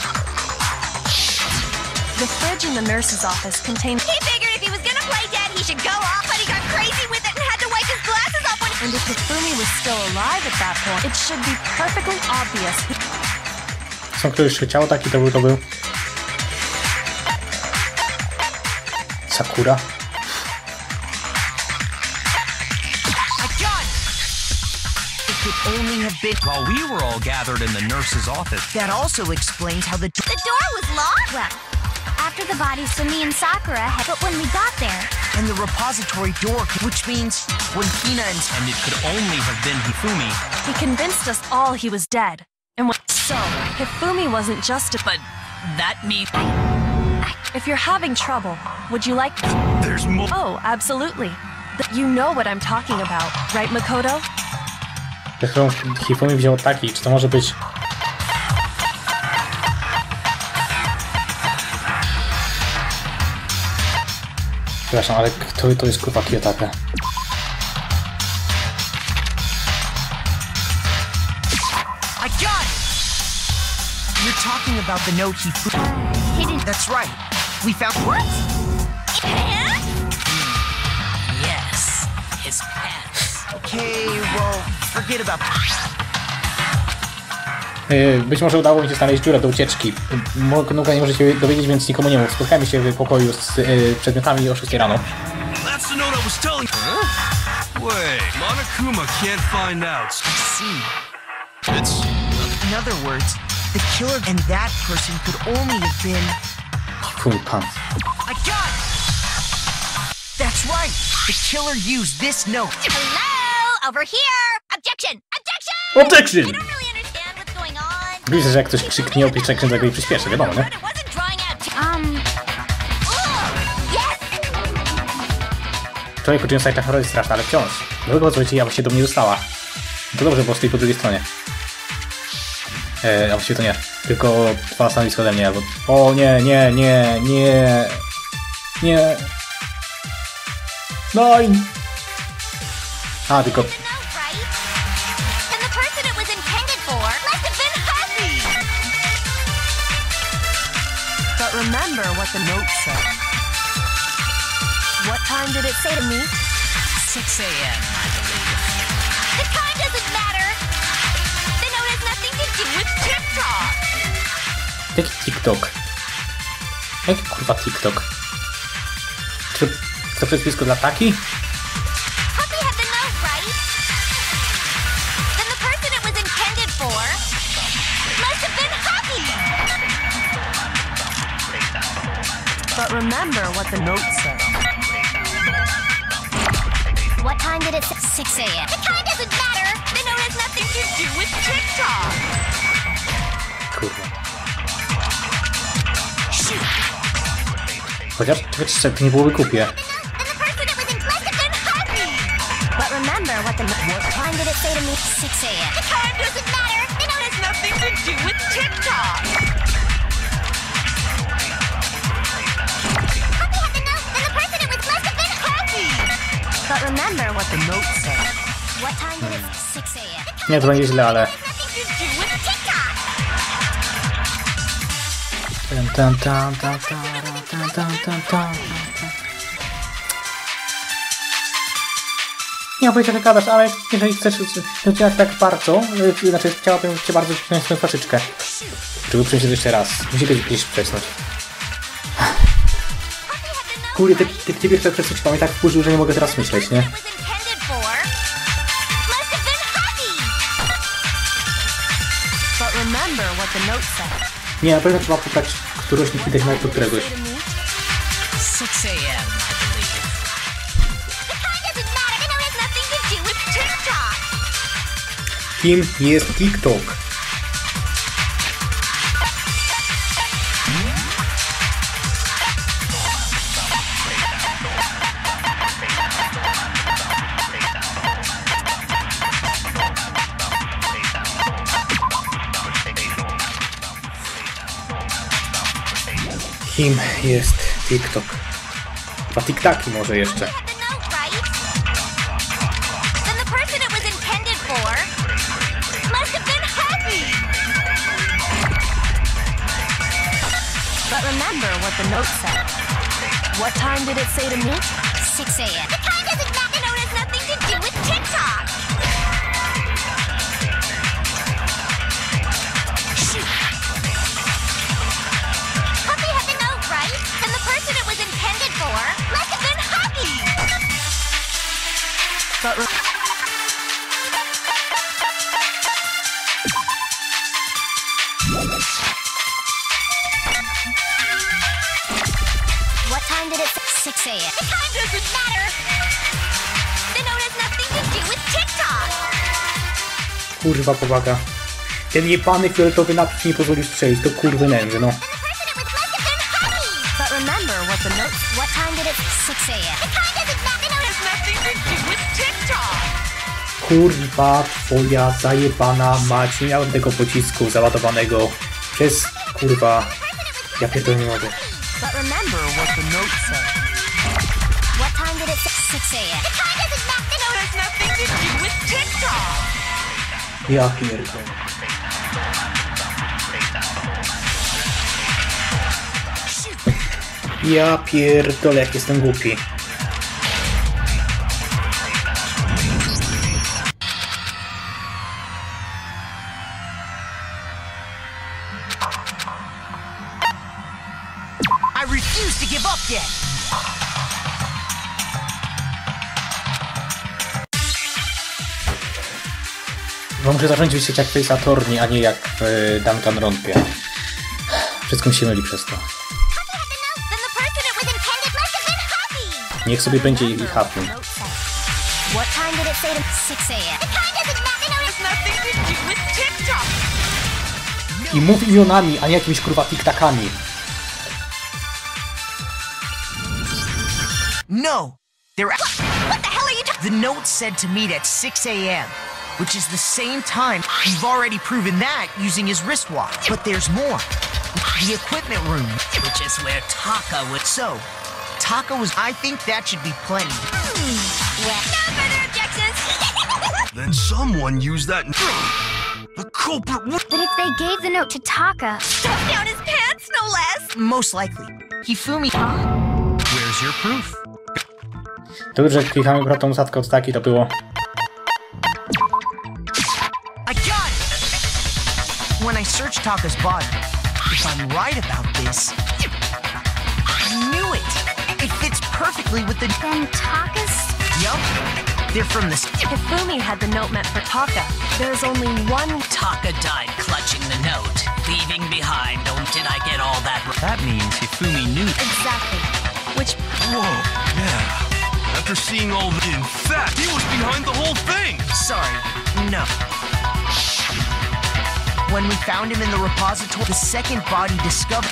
The fridge in the nurse's office contained... He figured if he was gonna play dead, he should go off, but he got crazy with it and had to wipe his glasses off when... And if Hifumi was still alive at that point, it should be perfectly obvious. Są ktoś już chciał, taki to był, to był. Sakura. It could only have been... While we were all gathered in the nurse's office. That also explains how the... The door was locked? Well, after the bodies from me and Sakura had... But when we got there... And the repository door, which means when Hina and... And it could only have been Hifumi. He convinced us all he was dead. And when... So, Hifumi wasn't just a... But that means... If you're having trouble, would you like... There's more. Oh, absolutely. You know what I'm talking about, right, Makoto? Zresztą Hifumi wziął taki, czy to może być... Przepraszam, ale kto to jest kurwa Kiyotaka? I got it! You're talking about the note he... He didn't... That's right. We found... What? Pants? Yes, his pants. Okay, well, forget about... Yy, być może udało mi się znaleźć dziurę do ucieczki. Nuka nie może się dowiedzieć, więc nikomu nie mów. Spotkajmy się w pokoju z yy, przedmiotami o szóstej rano. That's the note I was telling you. Huh? Wait, Monokuma can't find out. I see. It's... In other words, the killer and that person could only have been... Hifumi pan. I got it! That's right! The killer used this note. Hello? Over here! Objection! Objection! Objection! I don't really understand what's going on. Widzę, że jak ktoś krzyknie opisz księdza go i przyspieszy, wiadomo, nie? But it wasn't drawing out to... Um... Ugh, yes! Człowiek uczynił sajta horror jest straszna, ale wciąż. Dlatego co ja właściwie do mnie dostała. To dobrze, bo stoi po drugiej stronie. Eee, a właściwie to nie. Tylko dwa stanowiska ode mnie, albo... O nie, nie, nie, nie... Nie... No i... A, tylko... But remember what the note said. What time did it say to me? six a m, I believe. The time doesn't matter. The note has nothing to do with TikTok. Jaki TikTok? Jaki kurwa TikTok? Czy to przezwisko dla taki? Puppy had the note, right? Then the person it was intended for must have been Happy. But remember what the note said. What time did it say? six a m. The time doesn't matter. The note has nothing to do with TikTok. Kurwa. Chociaż, chociaż to nie byłoby głupie. But remember what the what time did it say to me? six a m. The time doesn't matter. The note has nothing to do with TikTok. Happy had the note, and the person it was must have been Happy. But remember what the note said. What time did it say? six a m. Nie, to będzie źle, ale... Nothing to do with TikTok. Tan, tan, tan, tan, tan, tan, tan, tan. Nie mam pojęcia, jak gadasz, ale jeżeli chcesz wycinać tak bardzo, znaczy chciałabym cię bardzo wycinać swoją twarzyczkę. Żeby przyjść jeszcze raz. Musi być gdzieś przesnąć. Kurde, te, te, te pierwsze przesnąć pan mnie tak wkurzył, że nie mogę teraz myśleć, nie? But remember what the note said. Nie, na pewno trzeba pobrać któregoś internetu do któregoś. six a m, I believe. Kim jest TikTok? Kim jest TikTok? A TikTaki może jeszcze. The note, right? Then the person it was intended for must have been happy. But remember what the note said. What time did it say to meet? six a.m. The time doesn't matter. The note has nothing to do with TikTok. Puppy had the note, right? And the person it was intended for must have been happy. But re- What time did it say? six a.m. The time doesn't matter. The note has nothing to do with TikTok. Kurwa powaga. Ten jebany fioletowy napis nie pozwolił strzelić, to kurwy nędzy, no. And the person it was must have been happy. but remember what the note. What time did it? six a.m. The time doesn't matter. The note has nothing to do with TikTok. Kurwa twoja zajebana mać. Nie miałem tego pocisku załadowanego przez kurwa. Ja pierdolę nie mogę. But remember what the note said. What time did it say? six a.m. The time doesn't matter. The note has nothing to do with TikTok. Ja pierdolę. Ja pierdolę, jak jestem głupi. I refuse to give up yet. Bo muszę zacząć myśleć jak Face Attorney, a nie jak w Duncan Rompie. Wszystko mi się myli przez to. Then the person it was intended must have been happy. Niech sobie będzie ich happy. Note said. What time did it say to six a.m. The time doesn't matter. The note has nothing to do with TikTok. I mów imionami, a nie jakimiś kurwa tiktakami. No, they're. What the hell are you talking? The note said to meet at six a.m., which is the same time. You've already proven that using his wristwatch. But there's more. The equipment room. Which is where Taka would. So, Taka was. I think that should be plenty. Well, no further objections. Then someone used that. The culprit. wa- But if they gave the note to Taka, stuffed down his pants, no less. Most likely. Hifumi. Where's your proof? To, że klikamy pro tą sadkę od taki, to było. I got it! When I searched Taka's body, if I'm right about this, I knew it! It fits perfectly with the. Then Taka's. Yup. They're from the. Hifumi had the note meant for Taka. There's only one. Taka died clutching the note, leaving behind. Oh, did I get all that right? That means Hifumi knew. Exactly. Which. Whoa, yeah. After seeing all the. In fact, he was behind the whole thing! Sorry, no. When we found him in the repository, the second body discovered.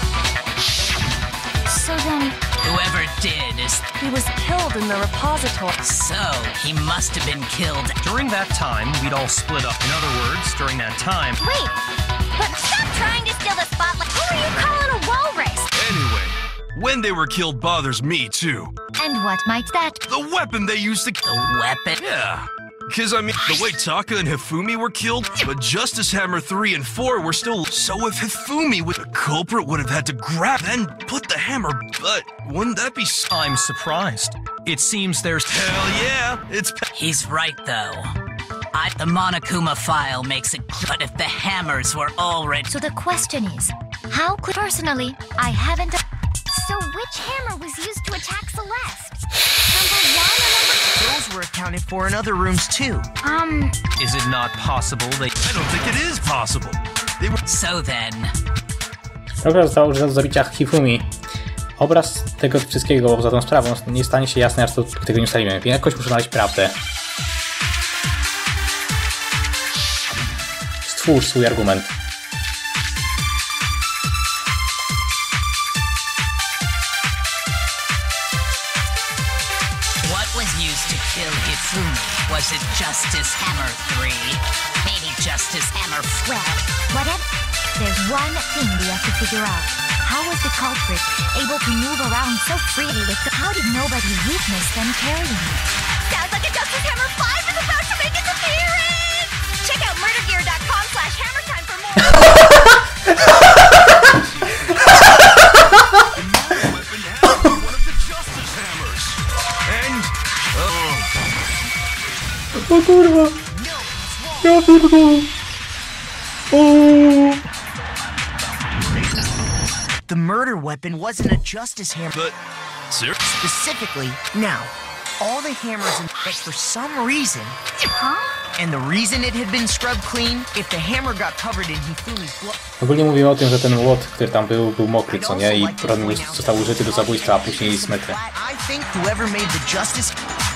So then, Whoever did is. He was killed in the repository. So, he must have been killed. During that time, we'd all split up. In other words, during that time. wait. But stop trying to steal the spotlight. Who are you calling a walrus? Anyway, when they were killed bothers me too. And what might that? The weapon they used to. The weapon? Yeah. Because, I mean, the way Taka and Hifumi were killed, but Justice Hammer three and four were still. So if Hifumi would. The culprit would have had to grab, then put the hammer, but wouldn't that be. s- I'm surprised. It seems there's. Hell yeah! It's. pe- He's right, though. I, the Monokuma file makes it clear. But if the hammers were already. So the question is, how could personally I haven't. So which hammer was used to attack Celeste? Number one or number Those were accounted for in other rooms too. Um, Is it not possible they. I don't think it is possible. They were. So then. Dobra, zostało użyte do zabicia Hifumi. Obraz tego wszystkiego poza tą sprawą nie stanie się jasny, aż to tego nie ustalimy. Jakoś muszę znaleźć prawdę. Stwórz swój argument. What was used to kill Hifumi? Was it Justice Hammer three? Maybe Justice Hammer. well, whatever. There's one thing we have to figure out. How was the culprit able to move around so freely with the... How did nobody witness them carrying it? Sounds like a Justice Hammer five is about to make its appearance! Check out murdergear dot com slash hammertime for more. Weapon has to be one of the Justice Hammers. And oh, O kurwa! Ja pierdolę! O! The murder weapon wasn't a Justice Hammer. but sir, Specifically, now, all the hammers in but for some reason, and the reason it had been scrubbed clean, if the hammer got covered in Hifumi's blood. Ogólnie mówimy o tym, że ten łot, który tam był, był mokry, co nie? I broń został użyty do zabójstwa, a później smyty. I think whoever made the Justice...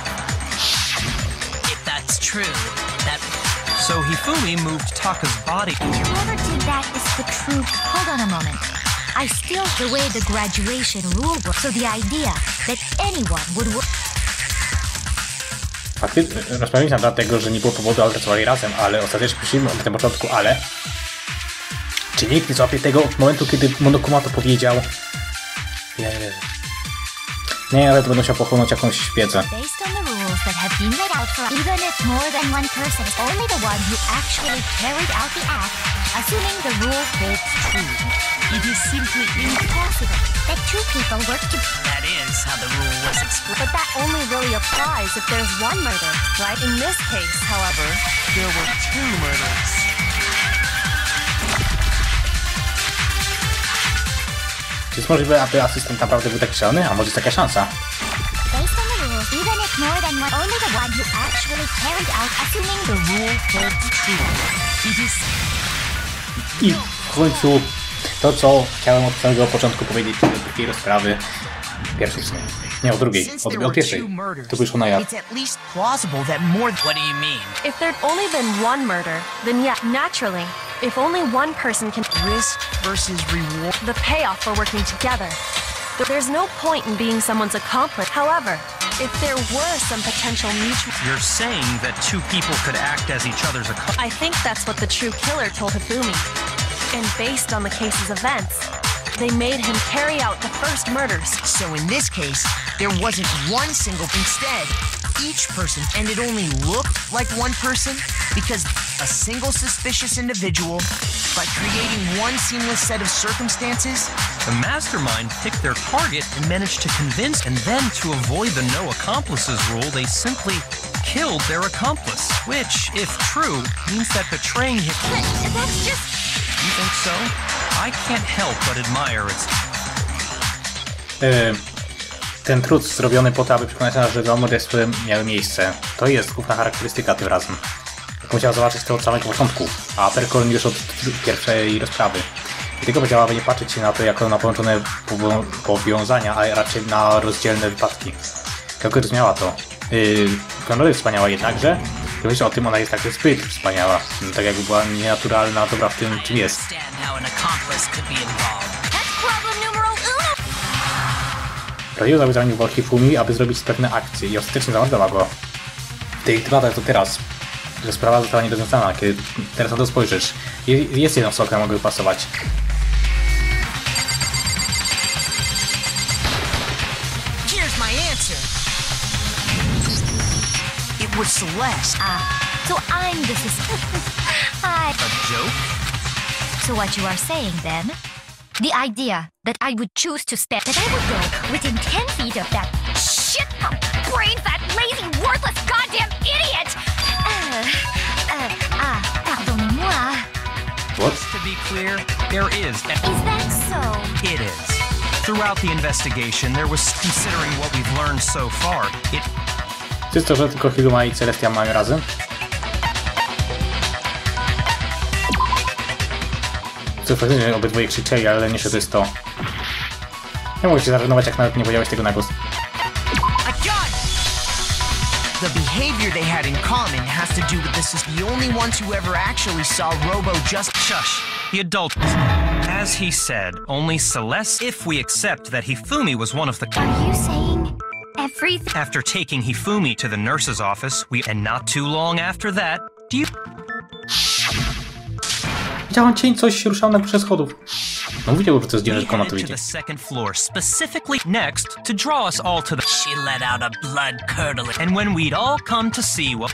If that's true, that So Hifumi moved Taka's body. Whoever did that is the true... Hold on a moment. I still the way the graduation rule works, so the idea that anyone would... Faktycznie rozmawialiśmy na temat tego, że nie było powodu, ale pracowali razem, ale ostatecznie przyszliśmy na tym początku, ale... Czy nikt nie złapie tego momentu, kiedy Monokuma to powiedział? Ja nie wierzę. Nie, ale to będę musiał pochłonąć jakąś wiedzę. Based on the rules that have been laid out for even if more than one person is only the one who actually carried out the act, assuming the rule holds true. It is simply impossible that two people work to... that is how the rule was explained. But that only really applies if there's one murder, right? In this case, however, there were two murders. Czy jest możliwe, aby asystent naprawdę był taki szalony? A może jest taka szansa? Based on the rules, even if more than one, only the one who actually carried out, assuming the rule holds true. It is... I w końcu to, co chciałem od samego początku powiedzieć do drugiej rozprawy. Pierwszej w sumie. Nie, o drugiej. Since Od, there od were pierwszej. two murders, To wyszło na jaw. it's at least plausible that more... What do you mean? If there'd only been one murder, then yeah, naturally, if only one person can... Risk versus reward. the payoff for working together. There's no point in being someone's accomplice. However, if there were some potential mutual... You're saying that two people could act as each other's accomplices. I think that's what the true killer told Hifumi. And based on the case's events, they made him carry out the first murders. So in this case, there wasn't one single... Instead, each person, and it only looked like one person, because a single suspicious individual, by creating one seamless set of circumstances... The mastermind picked their target and managed to convince, and then to avoid the no accomplices rule, they simply killed their accomplice. Which, if true, means that betraying him... But that's just... You think so? I can't help but admire its... Yy, ten trud zrobiony po to, aby przekonać nas, że dwa morderstwa miały miejsce. To jest główna charakterystyka tym razem. Jak musiał zobaczyć to od samego początku, a Perkol już od pierwszej rozprawy. I tego powiedziała, aby nie patrzeć się na to jako na połączone powiązania, a raczej na rozdzielne wypadki. Jak rozumiała to. Yy, Konrad jest wspaniała jednakże, myślę o tym, ona jest tak zbyt wspaniała. Tak jakby była nienaturalna, dobra w tym, czym jest. Understand how an accomplice could be involved. That's problem numero uno! Prawiło zawiązanie w Hifumi, aby zrobić pewne akcje i ostatecznie zamordowała go. W tych debatach to teraz, że sprawa została nierozwiązana, kiedy teraz na to spojrzysz. Jest jedna osoba, która mogłaby pasować. Here's my answer. It was Celeste. Ah, so I'm the suspect. I... A joke? So what you are saying then? The idea that I would choose to spend... That I would go within ten feet of that shit brain fat, lazy, worthless, goddamn idiot! Uh, uh, ah, pardonnez-moi. What? To be clear, there is... Is that so? It is. Throughout the investigation, there was, considering what we've learned so far, it... Czy jest to, że tylko Hiruma i Celestia mają razem? Co faktycznie obydwoje krzyczeli, ale nie, że to jest to. Nie mogę się zażenować, jak nawet nie powiedziałeś tego na głos. I got it! The behavior they had in common has to do with this is the only ones who ever actually saw Robo just... Shush! The adult... As he said, only Celeste... If we accept that Hifumi was one of the... Are you saying everything? After taking Hifumi to the nurse's office, we... And not too long after that, do you... Widziałem cień, coś się ruszał na górze schodów. No mówię, że to jest dziwne, We że tylko na to headed to idzie. the second floor, specifically next to draw us all to the. She let out a blood-curdling. And when we'd all come to see what.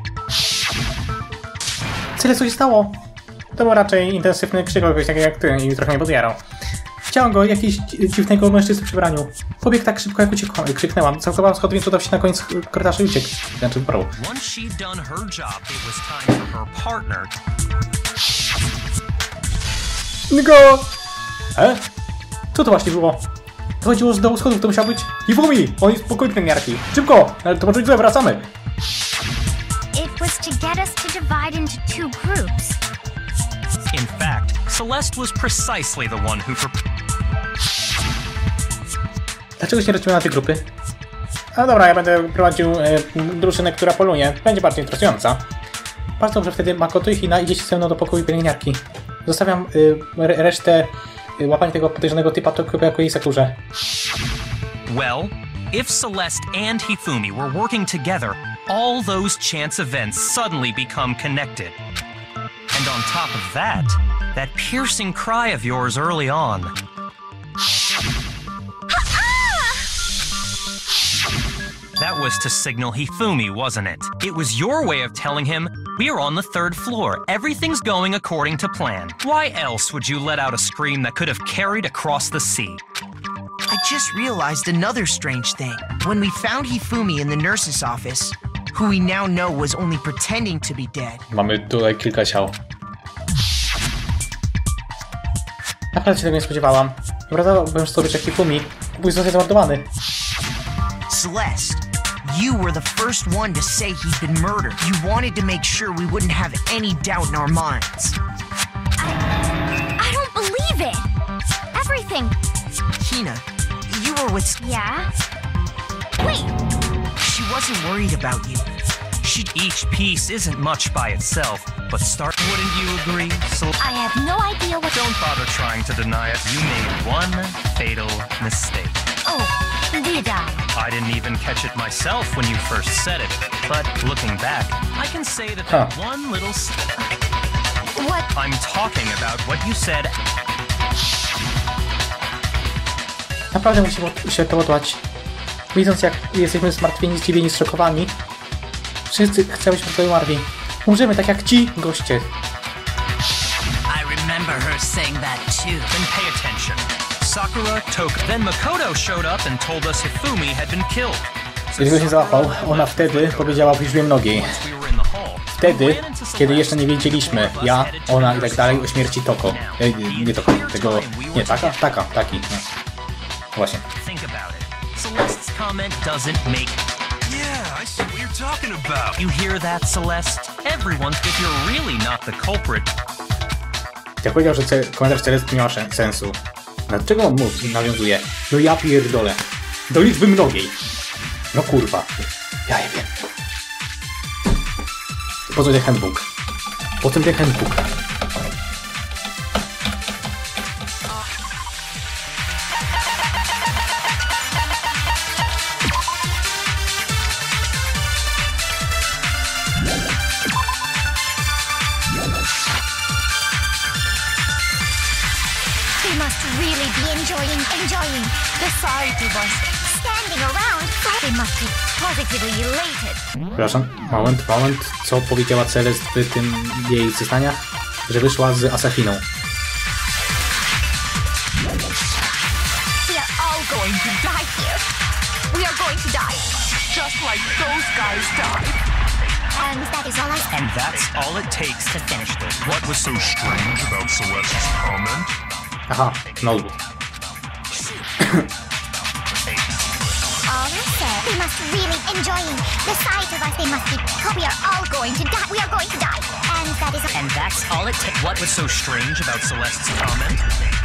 Tyle co się stało. To był raczej intensywny krzyk kogoś takiego jak ty i trochę mnie podjarał. Chciałem go, jakiś dziwnego mężczyzny w przebraniu. Pobiegł tak szybko, jak uciekł, krzyknęłam. Całkowałam schody, więc udał się na koniec korytarza i uciekł. Znaczy, brał. Once she'd done her job, it was time for her partner. Ngo! E? Co to właśnie było? Dochodziło z dołu schodów, to musiał być Hifumi! On jest w pokoju pielęgniarki. Szybko! Ale to może być złe, wracamy! It was to get us to divide into two groups. In fact, Celeste was precisely the one who. Dlaczego się rozdzielimy na te grupy? No dobra, ja będę prowadził e, drużynę, która poluje. Będzie bardziej interesująca. Bardzo dobrze, wtedy Makoto i Hina idziecie ze mną do pokoju pielęgniarki. Zostawiam e, resztę e, łapania tego podejrzanego typa to jako jej sekturze. Well, if Celeste and Hifumi were working together, all those chance events suddenly become connected. And on top of that, that piercing cry of yours early on. That was to signal Hifumi, wasn't it? It was your way of telling him, we're on the third floor, everything's going according to plan. Why else would you let out a scream that could have carried across the sea? I just realized another strange thing. When we found Hifumi in the nurse's office, who we now know was only pretending to be dead. Mamy tutaj kilka ciał. Naprawdę się tego nie spodziewałam. Wracałbym sobie jak Hifumi, później został zamordowany. Celeste, you were the first one to say he'd been murdered. You wanted to make sure we wouldn't have any doubt in our minds. I, I don't believe it. Everything. Hina, you were with... Yeah? Wait, She wasn't worried about you. She... Each piece isn't much by itself, but start. Wouldn't you agree? So I have no idea what... don't bother trying to deny it. You made one fatal mistake. Oh, did I? I didn't even catch it myself when you first said it, but looking back, I can say that that Huh. one little. St- What? I'm talking about what you said. Naprawdę musimy się to odłać. Widząc jak jesteśmy zmartwieni, zdziwieni, zszokowani. Wszyscy chcemy się tutaj umarli. Umrzemy tak jak ci goście. I remember her saying that too. Then pay attention. Sakura, Toka, then Makoto showed up and told us Hifumi had been killed. Jeżeli go się załapał, ona wtedy powiedziała w liczbie mnogiej. Once we were in the hall, Wtedy, kiedy jeszcze nie wiedzieliśmy, ja, ona i tak dalej, o śmierci Toko. E, nie Toko, tego... Nie, taka? Taka, taki. No. Właśnie. think about it. Celeste's comment doesn't make. Yeah, I see what you're talking about. You hear that, Celeste? Everyone, if you're really not the culprit. Jak powiedział, że ce- komentarz Celeste nie ma sze- sensu. Dlaczego on mówi, nawiązuje? No ja pierdolę. Do liczby mnogiej. No kurwa. Ja je wiem. Po co ten handbook? Po co ten handbook? They must really be enjoying, enjoying the sight of us standing around. They must be positively elated. Przepraszam, moment, moment. Co powiedziała Celeste w tym jej zeznaniach? Że wyszła z Asahiną. We are all going to die here. We are going to die. Just like those guys died. And that is all I... And that's all it takes to finish this. What was so strange about Celeste's comment? Aha, notebook. All I said, they must really enjoying the sight of us. They must be... We are all going to die. We are going to die. And that is... And that's all it takes. What was so strange about Celeste's comment?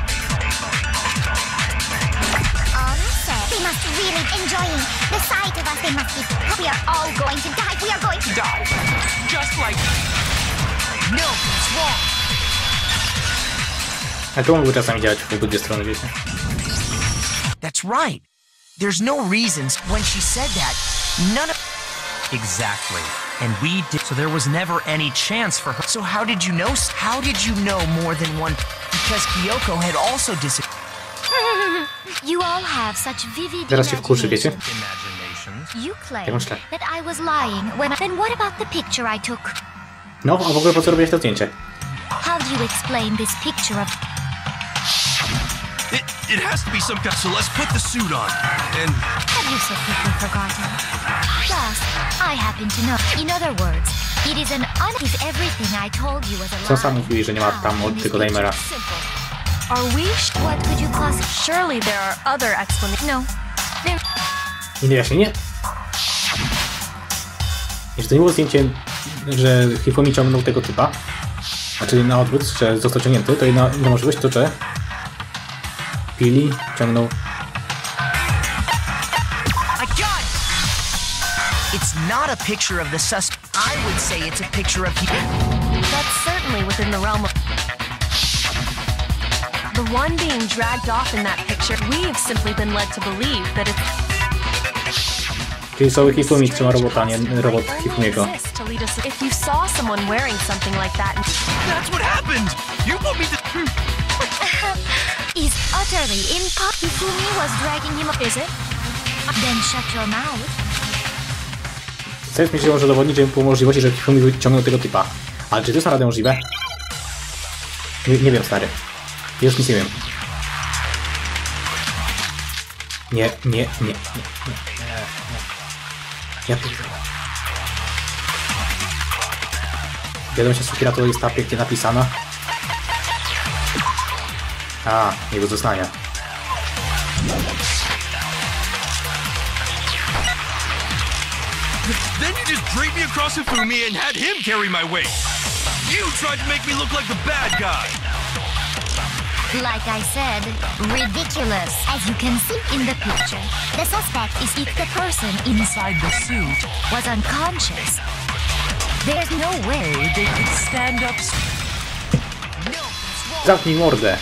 All I said, they must really enjoying the sight of us. They must be... We are all going to die. We are going to die. Just like No, it's wrong. A to mógłby czasami działać w obydwie strony, wiecie? That's right. There's no reasons when she said that. None of... Exactly. And we did. So there was never any chance for her. So how did you know? How did you know more than one... because Kyoko had also disappeared. You all have such vivid Zaraz się wkurzy, wiecie? Imaginations. You Ja claim myślę. that I was lying when. Then what about the picture I took? No, a w ogóle po co robiłeś to zdjęcie? How do you explain this picture of? It, it has to be some kind. So let's put the suit on. And Have you so quickly forgotten? Plus, I happen to know. In other words, it is an un. Is everything I told you was a lie? Co sam mówili, że nie ma tam How od in tylko this timera. picture? Simple. Are we? Sh- What could you classify? Surely there are other explanations. No. There. Inne wyjaśnienie? Jeśli to nie było zdjęcie, że Hifumi ciągnął tego typa, znaczy na odwrót, że został ciągnięty, to jedna, jedna możliwość to, że Pili ciągnął. I got it! It's not a picture of the suspect. I would say it's a picture of. That's certainly within the realm of. The one being dragged off in that picture, we've simply been led to believe that it's. Czyli cały Hifumi trzyma robota, nie robot Hifumiego. Exists to lead us. If you saw someone wearing something like that, that's what happened. You want me to? Is utterly impossible. Hifumi was dragging him up. Is it? Then shut your mouth. Sens mi się może udowodnić, że było możliwości, że Hifumi wyciągnął tego typa. Ale czy to jest naprawdę możliwe? Nie, nie wiem, stary. Już nic nie wiem. Nie, nie, nie, nie, nie. Ja pierdolę. Wiadomość Sukira to jest ta pięknie napisana. A, jego zeznania. Then you just draped me across Hifumi and had him carry my weight. You tried to make me look like the bad guy. Like I said, ridiculous. As you can see in the picture, the suspect is if the person inside the suit was unconscious. There's no way they could stand up. Zamknij mordę.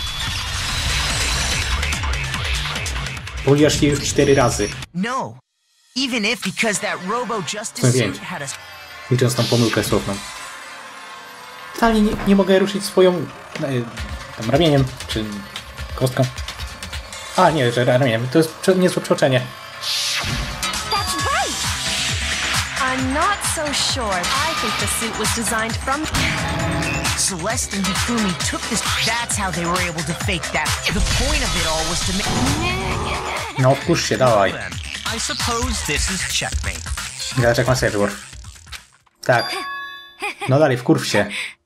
Polijasz je już cztery razy. No. Even if, because that Robo Justice No wiem. suit had a. Licząc tą pomyłkę słowną. Wcale nie, nie mogę ruszyć swoją... E, tam ramieniem, czy kostką. A, nie, że ramieniem. To jest prze, niezłe przeoczenie. That's right. I'm not so sure. I think the suit was designed from. Celeste and Hifumi took this. That's how they were able to fake that. The point of it all was to make. No, wkurz się, dawaj. Then, I suppose this is checkmate. Zobacz jak ma serwer. Tak. No dalej, wkurw się.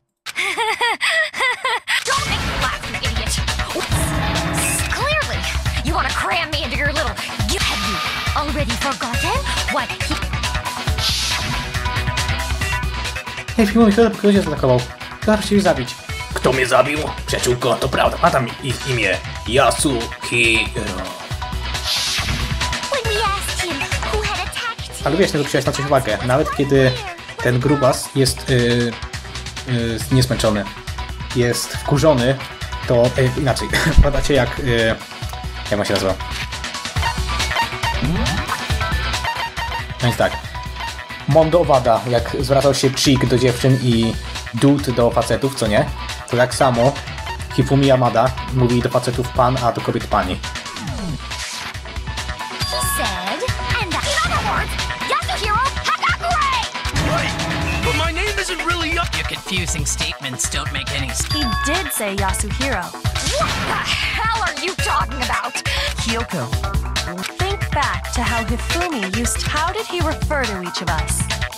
Don't make me laugh, you idiot. Clearly, you want to cram me into your little. Have you already forgotten what he? Hej, filmuj, kto, kto cię zaatakował? Kto chciał zabić? Kto mnie zabił? Przyjaciółko, to prawda. Ma tam ich imię. Yasuhiro. When we asked him who had attacked him. Ale wiesz, nie zwróciłaś na coś uwagę. Nawet kiedy ten grubas jest yy, yy, niesmęczony, jest wkurzony, to yy, inaczej. Padacie jak... Yy, jak ma się nazywa? No więc tak. Mondo Owada, jak zwracał się Chick do dziewczyn i Dude do facetów, co nie? To tak samo Hifumi Yamada mówi do facetów pan, a do kobiet pani. He said, and In other words, Yasuhiro Hagakure! Right. But my name isn't really up. Your confusing statements don't make any sense. He did say Yasuhiro. What the hell are you talking about? Kyoko. Think back to how Hifumi used. How did he refer to each of us?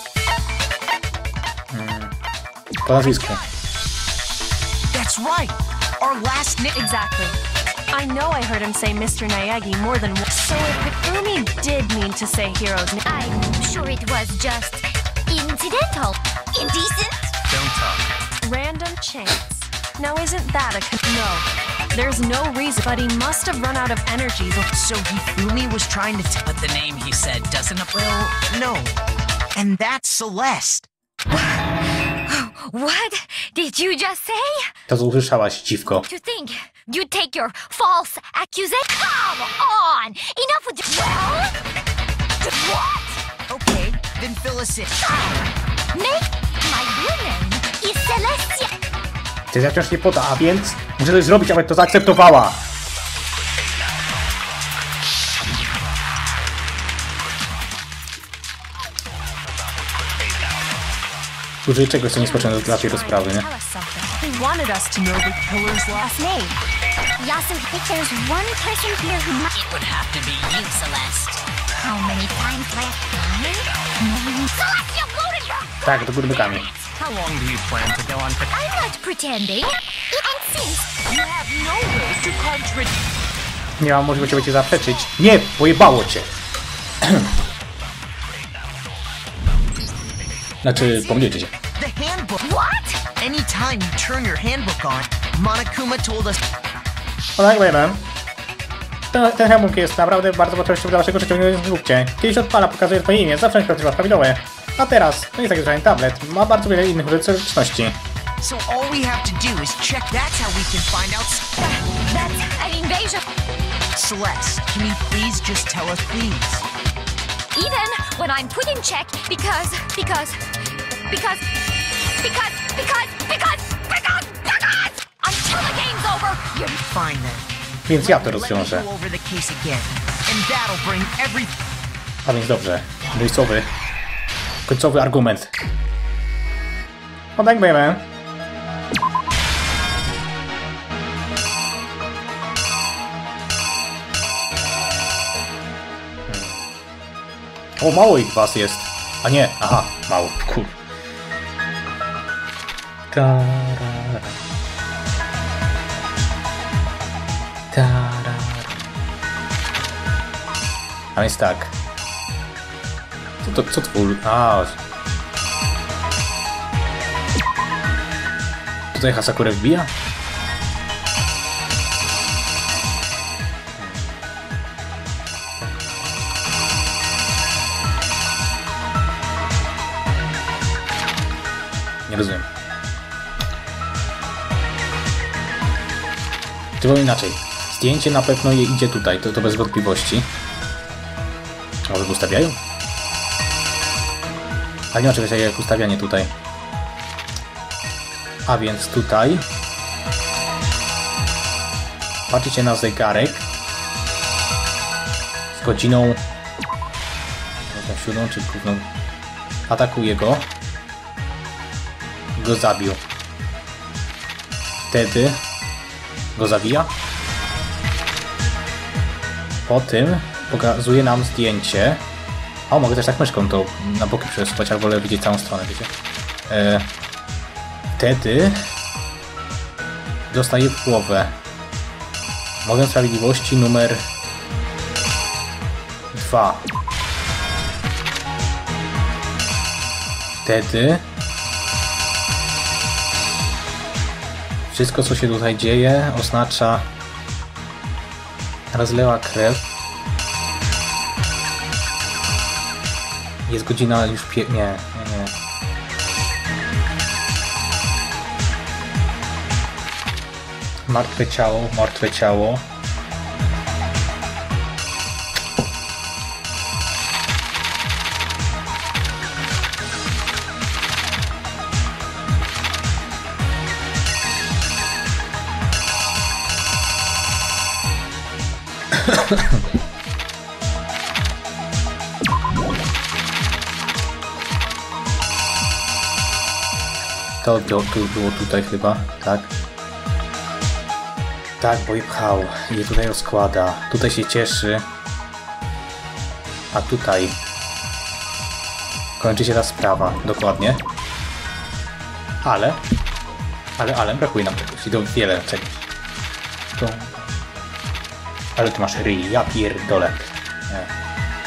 Po nazwisku. That's right. Our last name. Exactly. I know I heard him say Mister Naegi more than once. So if Hifumi did mean to say Hiro's name, I'm sure it was just incidental. Indecent? Don't talk. random chance. Now isn't that a con- No. There's no reason, but he must have run out of energy before. So Hifumi was trying to. T- But the name he said doesn't apply. well, no. And that's Celeste. What did you just say? To co usłyszałaś, dziwko. You think you'd take your false accusation? Come on! Enough with the- Well? What? Okay, then fill us in. Make my real name is Celestia. Decyzja wciąż nie poda, a więc muszę coś zrobić, aby to zaakceptowała. Użyj czegoś, co nie spoczywa dla tej rozprawy, nie? They wanted us to know the killer's last name. We also think there's one person here who might. It would have to be you, Celeste. How many times last time? Celeste, you bloated your. Tak, do góry nogami. How long do you plan to go on? I'm not pretending. And since You have no way to contradict. Nie mam możliwości cię zaprzeczyć. Nie, pojebało cię. Znaczy, pomylicie się. The handbook. what? Anytime you turn your handbook on, Monokuma told us No tak, wiem. Ten, ten handbook jest naprawdę bardzo wartościowy dla waszego życia, nie zróbcie. Kiedyś odpala, pokazuje twoje imię, zawsze sprawdziła prawidłowe. A teraz, to nie jest taki zwyczajny tablet, ma bardzo wiele innych użyteczności. so all we have to do is check. That's how we can find out. That's an invasion. Celeste, can you please just tell us, please? Even when I'm put in check because, because, because, because, because, because, because, because, until the game's over, you. Fine then. Więc ja to Let me rozwiążę. go over the case again, and that'll bring every. A więc dobrze, mój słowy, końcowy argument. No tak, wiemy. O, mało ich was jest. A nie, aha, mało, kur. Tarara. Tarara. A więc tak. Co to, co to był? A. Tutaj Hasakurę wbija? Nie rozumiem. Czy powiem inaczej? Zdjęcie na pewno je idzie tutaj, to, to bez wątpliwości. Może go ustawiają? Ale nie ma czegoś takiego jak ustawianie tutaj. A więc tutaj patrzycie na zegarek z godziną siódmą czy główną. Atakuje go. Go zabił. Wtedy go zawija. Po tym pokazuje nam zdjęcie. O, mogę też tak myszką to na boki przesuwać, ale wolę widzieć całą stronę, wiecie. E, wtedy dostaje w głowę Model Sprawiedliwości numer dwa. Wtedy wszystko, co się tutaj dzieje, oznacza rozleła krew. Jest godzina już pie... Nie, nie, nie. Martwe ciało, martwe ciało. To, to, to było tutaj chyba, tak? Tak, bo je pchał. Je tutaj rozkłada. Tutaj się cieszy. A tutaj kończy się ta sprawa. Dokładnie. Ale... Ale, ale brakuje nam czegoś. I to wiele czegoś. To... Ale ty masz ryj. Ja pierdolę. Nie.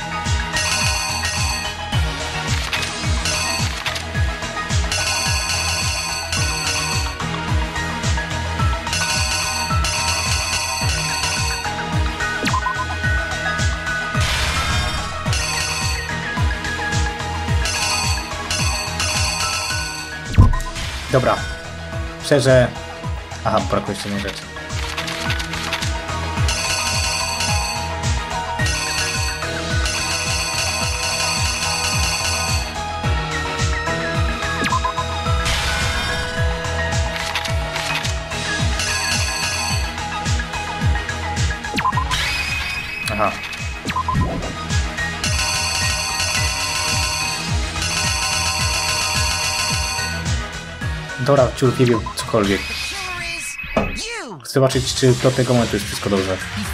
Dobra. Szczerze... Aha, brakuje jeszcze jednej rzeczy. Aha. Dobra, ciur, nie wiem, cokolwiek. Chcę zobaczyć, czy do tego momentu jest wszystko dobrze.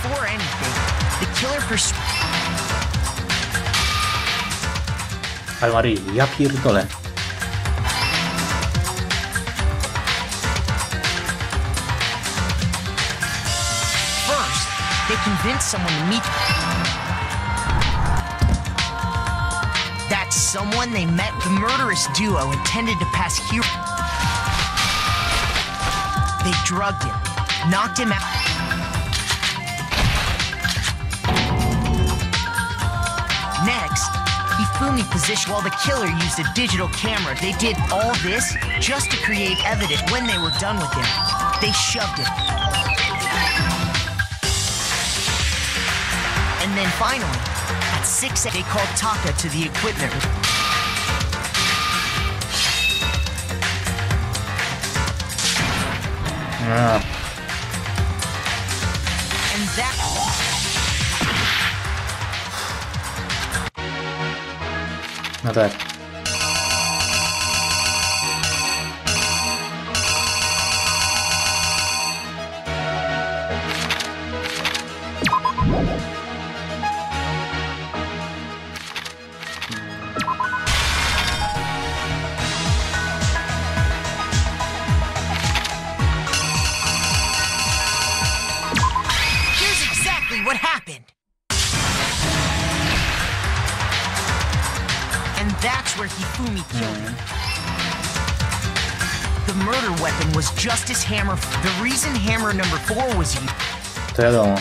Ale Marii, ja pierdolę. First, they convinced someone to meet. That someone they met, the murderous duo intended to pass here. They drugged him, knocked him out. Next, Hifumi positioned while the killer used a digital camera. They did all this just to create evidence. When they were done with him, they shoved him. And then finally, at six, they called Taka to the equipment room. Yeah. And that... No tak. Here's exactly what happened. And that's where Hifumi killed him. The murder weapon was Justice Hammer. The reason Hammer number four was used. To wiadomo.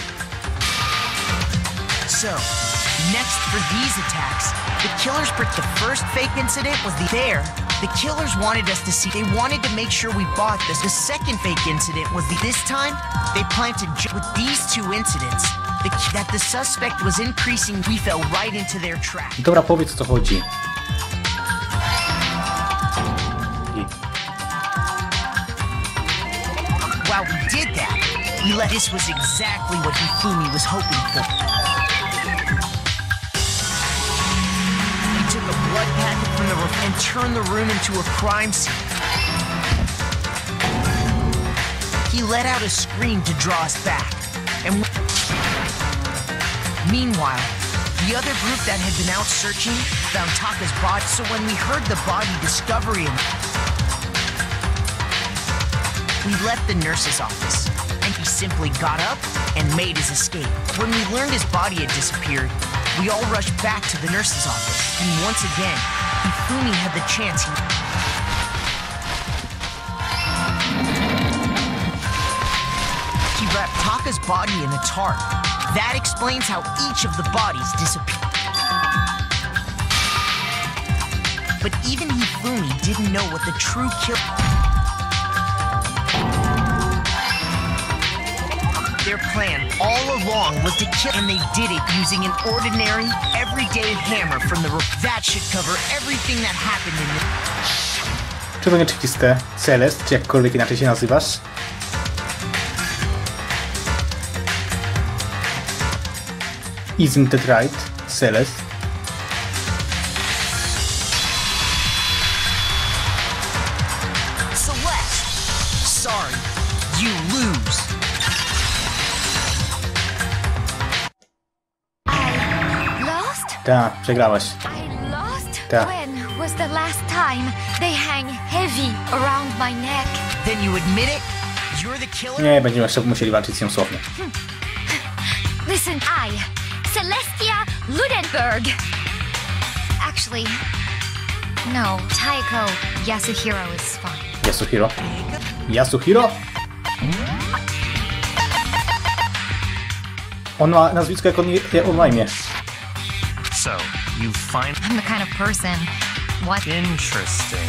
So, next for these attacks, the killers picked the first fake incident was the there. The killers wanted us to see. They wanted to make sure we bought this. The second fake incident was the. This time, they planted ju- with these two incidents. The, that the suspect was increasing. We fell right into their trap. Dobra, powiedz, o co chodzi. I... While we did that, we let this was exactly what Hifumi was hoping for. He took a blood packet from the roof and turned the room into a crime scene. He let out a scream to draw us back. And we... Meanwhile, the other group that had been out searching found Taka's body. So when we heard the body discovery, we left the nurse's office, and he simply got up and made his escape. When we learned his body had disappeared, we all rushed back to the nurse's office. And once again, Hifumi had the chance. He, he wrapped Taka's body in a tarp. That explains how each of the bodies disappeared. But even Hifumi didn't know what the true kill. Their plan all along was to kill, and they did it using an ordinary, everyday hammer from the roof. That should cover everything that happened in the... Czy to nie oczywiste? Celest, czy jakkolwiek inaczej się nazywasz? Isn't it right, Celest? Celeste! Sorry, you lose. Tak, przegrałaś. I lost? Tak. When was the last time they hang heavy around my neck? Then you admit it? You're the killer? Nie, będziemy jeszcze musieli walczyć z nią słownie. Listen, I, Celestia Ludenberg. Actually, no, Taiko Yasuhiro is fine. Yasuhiro? Yasuhiro? On ma nazwisko, jak on, jak on ma imię. So, you find... I'm the kind of person. What? Interesting.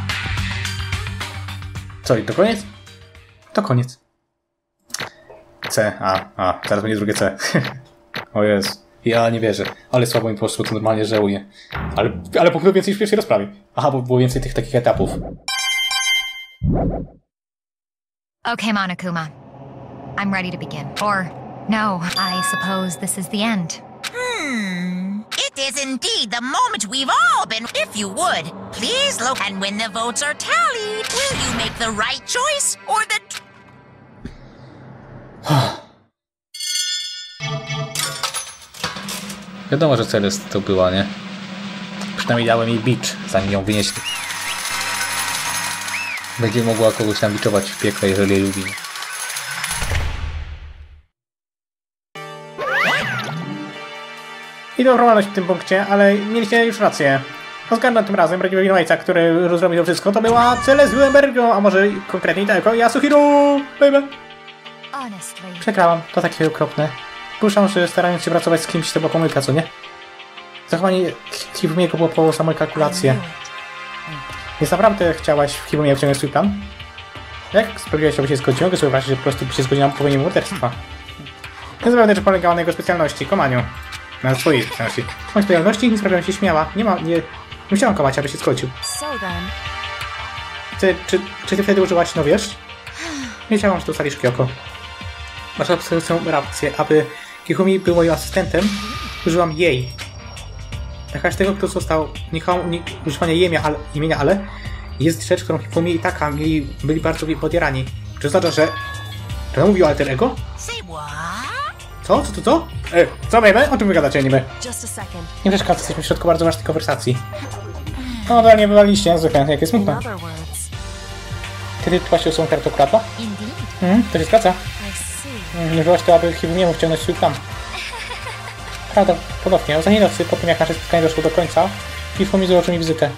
Co, i to koniec? To koniec. C, a, a, zaraz będzie drugie C. O Jezu, ja nie wierzę. Ale słabo mi poszło, to normalnie żałuję. Ale, ale powinno więcej niż w pierwszej rozprawie. Aha, bo było więcej tych takich etapów. Okay, Monokuma. I'm ready to begin. Or No, I suppose this is the end. Hmm. It is indeed the moment we've all been. If you would, please look. And when the votes are tallied, will you make the right choice or the... Wiadomo, że Celest to była, nie? Przynajmniej dałem jej bicz, zanim ją wynieśli. Będzie mogła kogoś tam biczować w piekle, jeżeli jej lubi. I dobrą radość w tym punkcie, ale mieliście już rację. No zgadnę tym razem, prawdziwy winowajca, który zrobił to wszystko, to była Celest Willenbergo, a może konkretniej tylko Yasuhiro, baby. Przegrałam, to takie okropne. Puszczam, że starając się pracować z kimś, to była pomyłka, co nie? Zachowanie Hifumiego było po samej kalkulację. Więc naprawdę chciałaś w Hifumie wciągnąć swój plan? Jak sprawiłaś, żeby się zgodził? Mogę sobie wyobrazić, że po prostu by się zgodził na popełnienie morderstwa. Nie zapewne, że polegało na jego specjalności, komaniu. Na swojej specjalności. W mojej specjalności nie sprawiałam się śmiała. Nie ma, nie... Nie musiałam komać, aby się zgodził. Ty, czy, czy ty wtedy użyłaś, no wiesz? Wiedziałam, że to ustalisz Kyoko. Masz absolutną rację, aby Hifumi był moim asystentem, użyłam jej. Jakaś tego, kto został używania imienia, ale, imienia, ale jest rzecz, którą Hifumi i Taka mieli, byli bardzo podjarani. Czy oznacza, że... Czy on mówił alter ego? Co? Co? Co? Co? E, co baby? O czym wygadacie niby? Nie przeszkadza, jesteśmy w środku bardzo ważnej konwersacji. No to nie bywaliście, zwykle, jak jest smutno. Kiedy płacił są kartokrata? Hmm, to się zgadza. Nie byłaś to, aby Hifumiemu wciągnąć swój plan. Prawda, podobnie. Ostatniej nocy, po tym jak nasze spotkanie doszło do końca, Hifumi złożył mi wizytę.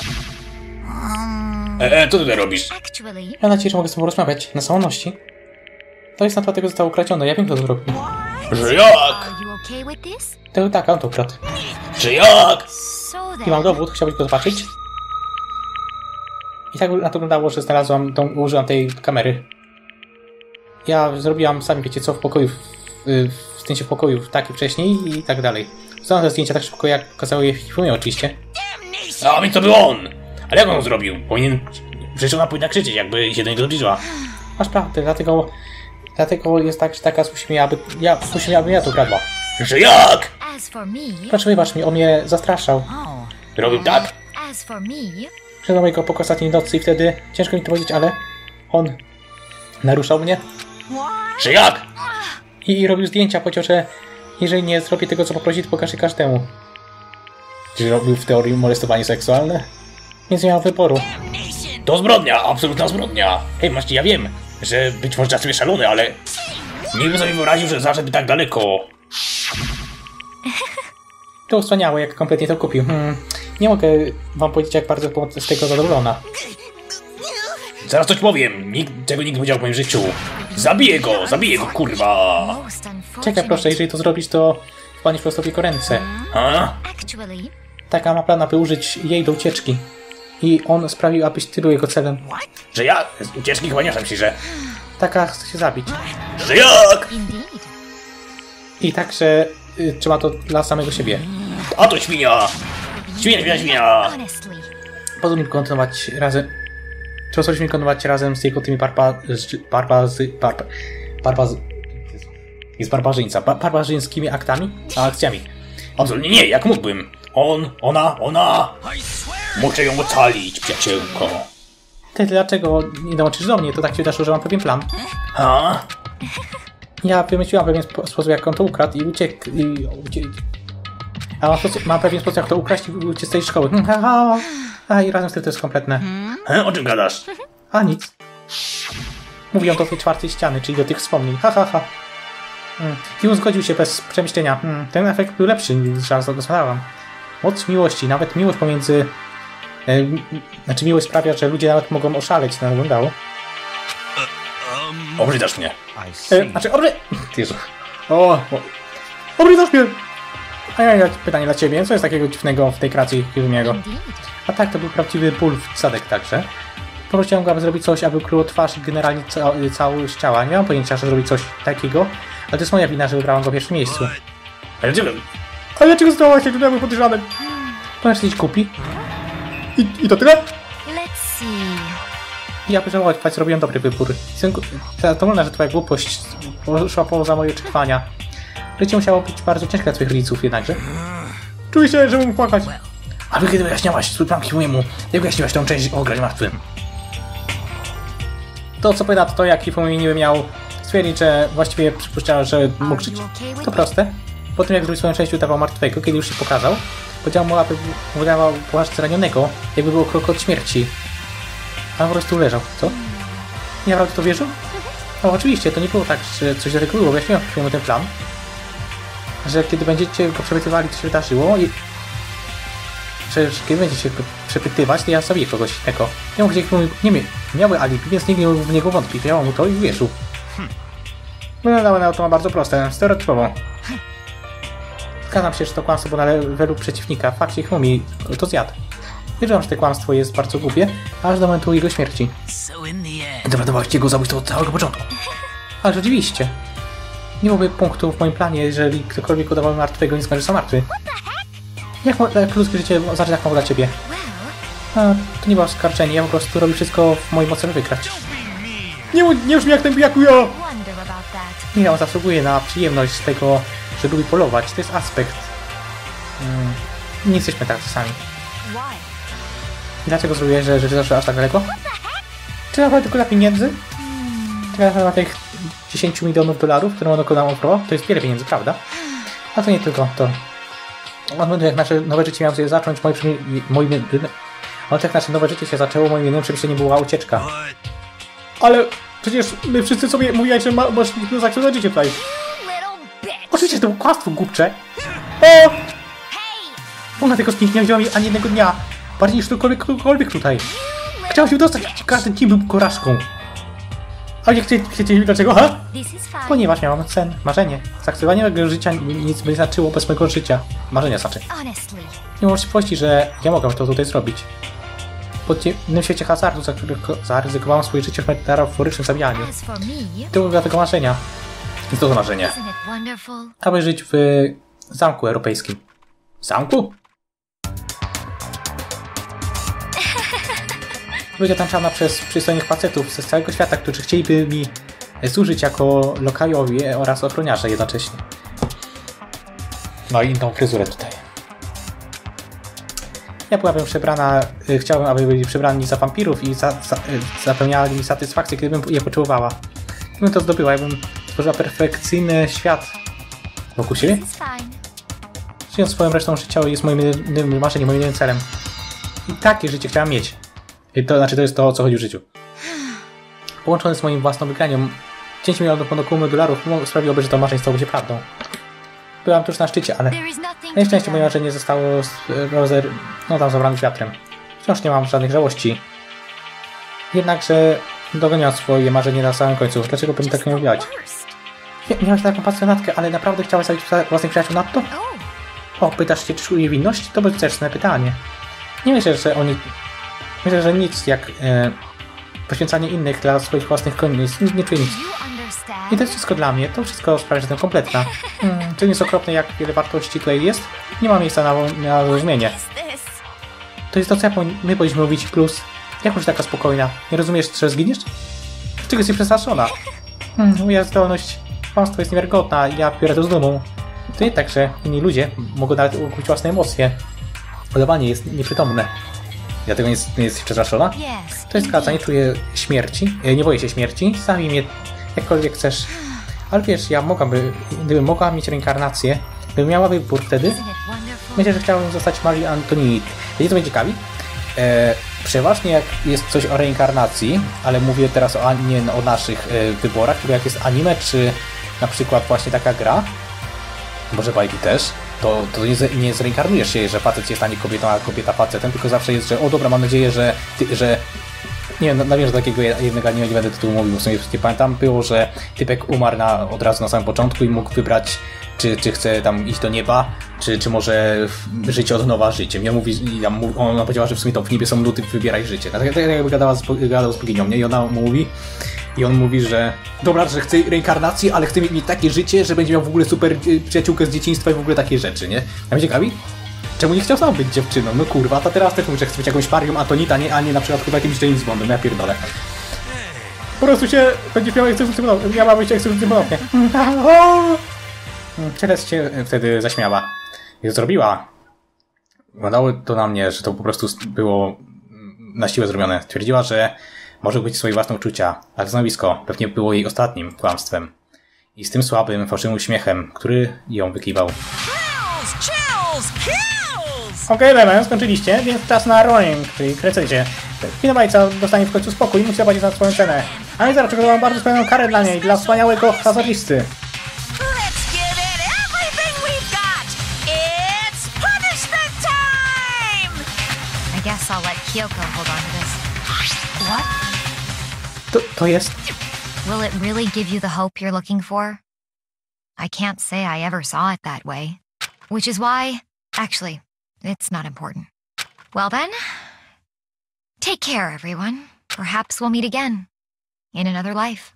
Eee, co ty tutaj robisz? Mam nadzieję, że mogę z tobą rozmawiać na samotności. To jest naprawdę zostało ukradzione, ja wiem, kto to zrobił. Że jak? To tak, on to ukradł. Że jak? I mam dowód, chciałbyś go zobaczyć? I tak na to wyglądało, że znalazłam, tą, użyłam tej kamery. Ja zrobiłam, sami wiecie co, w pokoju, w, w zdjęcie w pokoju, tak i wcześniej i tak dalej. Znalazłam te zdjęcia tak szybko, jak pokazało je w Hifumie oczywiście. A więc to był on! Ale jak on to zrobił? Powinien... Przecież ona powinna krzyczeć, jakby się do niego zbliżyła. Masz prawdę, dlatego... Dlatego jest tak, że taka zmusi mnie, aby... Ja, zmusi mnie, abym ja to ukradła. Że jak? Proszę wybacz mi, on mnie zastraszał. Robił tak? Przyszedł do mojego pokoju ostatniej nocy i wtedy... Ciężko mi to powiedzieć, ale... On... Naruszał mnie. Że jak? I robił zdjęcia, powiedział, że... Jeżeli nie zrobię tego, co poprosi, to pokażę każdemu. Czy robił w teorii molestowanie seksualne? Więc nie miał wyboru. To zbrodnia, absolutna zbrodnia. Hej, masz, ja wiem, że być może czasem jest szalony, ale... Nie bym sobie wyobraził, że zaszedłby tak daleko. To wspaniałe, jak kompletnie to kupił. Hmm. Nie mogę wam powiedzieć, jak bardzo byłam z tego zadowolona. Zaraz coś powiem. Nikt, czego nigdy nie powiedział w moim życiu. Zabiję go, zabiję go, kurwa. Czekaj, proszę, jeżeli to zrobisz, to wpadniesz prosto w jego ręce. A? Taka ma plan, aby użyć jej do ucieczki. I on sprawił, abyś ty był jego celem. Że ja? Z ucieczki chyba nie myśli, że... Taka chce się zabić. Że jak? I tak, że y, trzyma to dla samego siebie. A to świnia! Świnia, świnia, świnia! Pozwól mi kontynuować razem... Czy pozwolisz mi kontynuować razem z jego tymi barba... barbazy... barba... barbazy... jest barbarzyńca. Bar barbarzyńskimi aktami? A akcjami. Absolutnie nie, jak mógłbym? On, ona, ona! Muszę ją ocalić, przyjaciółko. Ty, dlaczego nie dołączysz do mnie? To tak się wydarzyło, że mam pewien plan. Ha? Ja wymyśliłam pewien spo sposób, jak on to ukradł i uciekł... I, uciek... A mam, mam pewien sposób, jak to ukraść i uciec z tej szkoły. A i razem z tym to jest kompletne. He? O czym gadasz? A nic. Mówią do tej czwartej ściany, czyli do tych wspomnień. Ha, ha, ha. Hmm. I on zgodził się bez przemyślenia. Hmm. Ten efekt był lepszy niż zaraz doskonałam. Moc miłości, nawet miłość pomiędzy... E, znaczy miłość sprawia, że ludzie nawet mogą oszaleć na oglądało. Obrzydasz mnie. E, znaczy, obry... Jezu. O, o. Obrzydasz mnie! A ja mam pytanie dla ciebie. Co jest takiego dziwnego w tej kreacji Hifumiego? A tak, to był prawdziwy ból w sadek także. Prosiłem go, aby zrobić coś, aby ukryło twarz i generalnie ca całość ciała. Nie mam pojęcia, że zrobić coś takiego, ale to jest moja wina, że wybrałam go w pierwszym miejscu. Ale dlaczego? A dlaczego stałaś się tutaj podejrzanym? Ponieważ jesteś głupi. I, I to tyle? Ja żałować, choć zrobiłem dobry wybór. Jestem zadowolona, że twoja głupość poszła poza moje oczekiwania. Życie musiało być bardzo ciężkie dla twoich rodziców jednakże. Czuję się, że mógł płakać. A wy kiedy wyjaśniałaś swój plan Hifumiemu, jak wyjaśniłaś tą część o graniu martwym? To co powiada to, jak Hifumi niby miał stwierdzić, że właściwie przypuszczał, że mógł żyć. To proste. Po tym jak drugi swoją część udawał martwego, kiedy już się pokazał, powiedział mu, aby udawał poważnie zranionego, jakby było krok od śmierci. A on po prostu leżał. Co? Nie naprawdę to wierzył? No oczywiście, to nie było tak, że coś do tego było. Wyjaśniłem mu ten plan, że kiedy będziecie go przepytywali, co się wydarzyło i że kiedy będziecie go przepytywać, to ja zabiję kogoś innego. Nie mógł gdzie nie miał, miały alibi, więc nikt nie mógł w niego wątpić. Miało mu to i wierzył. Wyglądało na to ma bardzo proste, stereotypowo. Zgadzam się, że to kłamstwo było na levelu przeciwnika. Fakt Hifumi to zjadł. Wierzyłam, że to kłamstwo jest bardzo głupie, aż do momentu jego śmierci. Dowiadowaliście go zabójstwo od całego początku. Ale rzeczywiście. Nie byłoby punktu w moim planie, jeżeli ktokolwiek udawał martwego, nie skończy sam martwy. Jak, jak ludzkie życie zacznie tak mało dla ciebie? A, to nie było oskarżenie, ja po prostu robię wszystko w mojej mocy, żeby wygrać. Nie, nie brzmi jak ten bijaku ja! Nie, on zasługuje na przyjemność z tego, że lubi polować. To jest aspekt. Hmm. Nie jesteśmy tak sami. Dlaczego zrobię, że rzeczy zaszły aż tak daleko? Czy naprawdę tylko dla pieniędzy? Czy na tych dziesięć milionów dolarów, które ono nam oferował? To jest wiele pieniędzy, prawda? A to nie tylko to. Od momentu jak nasze nowe życie miało się zacząć, moje moim Od jak nasze nowe życie się zaczęło, moim jedynym przemyśleniem była ucieczka. Ale przecież my wszyscy sobie mówili, że masz zacząć życie tutaj. Oczywiście, że to było kłamstwo głupcze. O! Ona tego skink nie wzięła mi ani jednego dnia. Bardziej niż ktokolwiek, ktokolwiek tutaj. Chciałam się dostać, każdy dzień był porażką. A nie chcecie wiedzieć dlaczego, ha? Ponieważ miałam sen, marzenie. Zaaktywowanie mojego życia nic by nie znaczyło bez mojego życia. Marzenia znaczy. Nie ma możliwości, że ja mogę to tutaj zrobić. W tym świecie hazardu, za którego zaryzykowałam swoje życie w metaforycznym zabijaniu. To było dlatego marzenia. I to to marzenie. Aby żyć w zamku europejskim. Zamku? Była tańczana przez przystojnych facetów z całego świata, którzy chcieliby mi służyć jako lokajowie oraz ochroniarze jednocześnie. No i inną fryzurę tutaj. Ja byłabym przebrana, chciałbym, aby byli przebrani za wampirów i za, za, zapełniali mi satysfakcję, gdybym je potrzebowała. Gdybym to zdobyła, jakbym stworzyła perfekcyjny świat wokół siebie. Żyjąc swoją resztą życia jest moim jedynym marzeniem, moim jedynym celem. I takie życie chciałam mieć. I to znaczy, to jest to, o co chodzi w życiu. Połączone z moim własnym wygraniem, dziesięć milionów ponad dolarów sprawiłoby, że to marzenie stało się prawdą. Byłam tuż na szczycie, ale na nieszczęście moje marzenie zostało rozer... no tam zabrane wiatrem. Wciąż nie mam żadnych żałości. Jednakże dogoniłam swoje marzenie na samym końcu. Dlaczego bym tak nie mówić? Miałaś taką pasjonatkę, ale naprawdę chciałaś zabić własnych przyjaciół nadto? O, pytasz się, czy czuję winność? To bezgrzeczne pytanie. Nie myślę, że oni... Myślę, że nic jak e, poświęcanie innych dla swoich własnych koniec. Nie, nie czuję nic. I to jest wszystko dla mnie. To wszystko sprawia, że jestem kompletna. Hmm, to nie jest okropne, jak wiele wartości tutaj jest. Nie ma miejsca na, na zrozumienie. To jest to, co ja, my powinniśmy mówić plus. Jak możesz taka spokojna? Nie rozumiesz, że zginiesz? Dlaczego jesteś przestraszona? Hmm, moja zdolność kłamstwa jest niewiarygodna i ja biorę to z dumą. To nie tak, że inni ludzie mogą nawet ukuć własne emocje. Podawanie jest nieprzytomne. Dlatego nie, nie jesteś przestraszona? To jest zgadza, nie czuję śmierci. Nie boję się śmierci. Sami mnie jakkolwiek chcesz. Ale wiesz, ja mogłaby, gdybym mogła mieć reinkarnację, gdybym miała wybór wtedy, myślę, że chciałabym zostać Marii Antoinette. Wiecie, co mnie ciekawi? E, przeważnie jak jest coś o reinkarnacji, ale mówię teraz o, nie o naszych e, wyborach, tylko jak jest anime, czy na przykład właśnie taka gra, może bajki też, to, to nie, nie zreinkarnujesz się, że facet jest ani kobietą, a kobieta facetem, tylko zawsze jest, że o dobra, mam nadzieję, że, ty, że nie wiem, nawiążę do takiego jednego anime, nie będę tytułu mówił, w sumie nie pamiętam, było, że typek umarł na, od razu na samym początku i mógł wybrać, czy, czy chce tam iść do nieba, czy, czy może życie od nowa życiem. Ja mówi, ja mówi, ona powiedziała, że w sumie to w niebie są luty, wybieraj życie. Tak, tak jakby gadała z, gadał z boginią, nie? I ona mu mówi, i on mówi, że dobra, że chce reinkarnacji, ale chce mieć takie życie, że będzie miał w ogóle super przyjaciółkę z dzieciństwa i w ogóle takie rzeczy, nie? A mnie ciekawi? Czemu nie chciał sam być dziewczyną? No kurwa, to teraz też muszę chcę być jakąś Marią Antoinette, a nie, a nie na przykład chyba jakimś James Bondem, ja pierdolę. Po prostu się będziesz miał ekscesywny ponownie. Ja mam być ekscesywny ponownie. Celest się wtedy zaśmiała. I zrobiła. Wyglądało to na mnie, że to po prostu było na siłę zrobione. Twierdziła, że może być swoje własne uczucia, ale stanowisko pewnie było jej ostatnim kłamstwem. I z tym słabym, fałszywym uśmiechem, który ją wykiwał. Okej, okay, Lemon, skończyliście, więc czas na rolling, czyli krececie. Winowajca dostanie w końcu spokój i musi zapłacić za swoją cenę. A więc zaraz przygotowałam bardzo wspaniałą karę dla niej, dla wspaniałego hazardisty. I guess I'll let Kyoko hold on to this. What? To, to jest... Will it really give you the hope you're looking for? I can't say I ever saw it that way. Which is why... Actually, it's not important. Well then... Take care, everyone. Perhaps we'll meet again. In another life.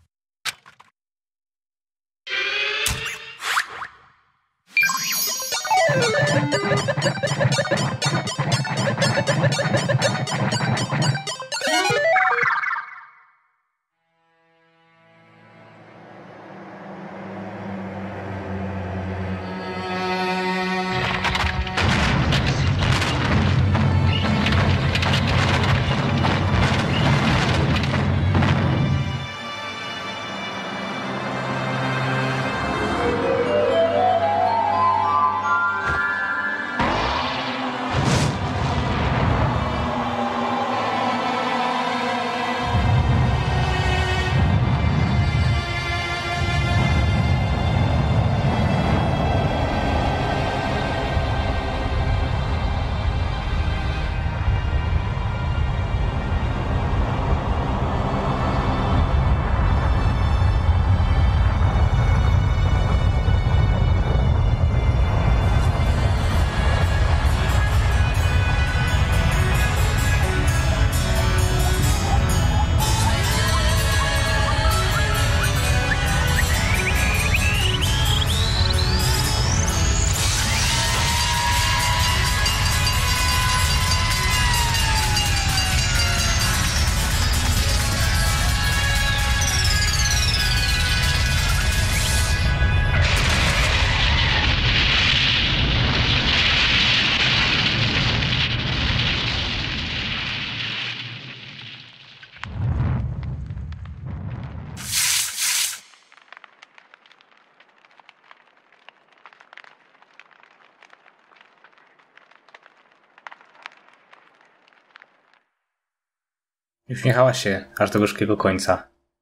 I uśmiechała się aż do gorzkiego końca.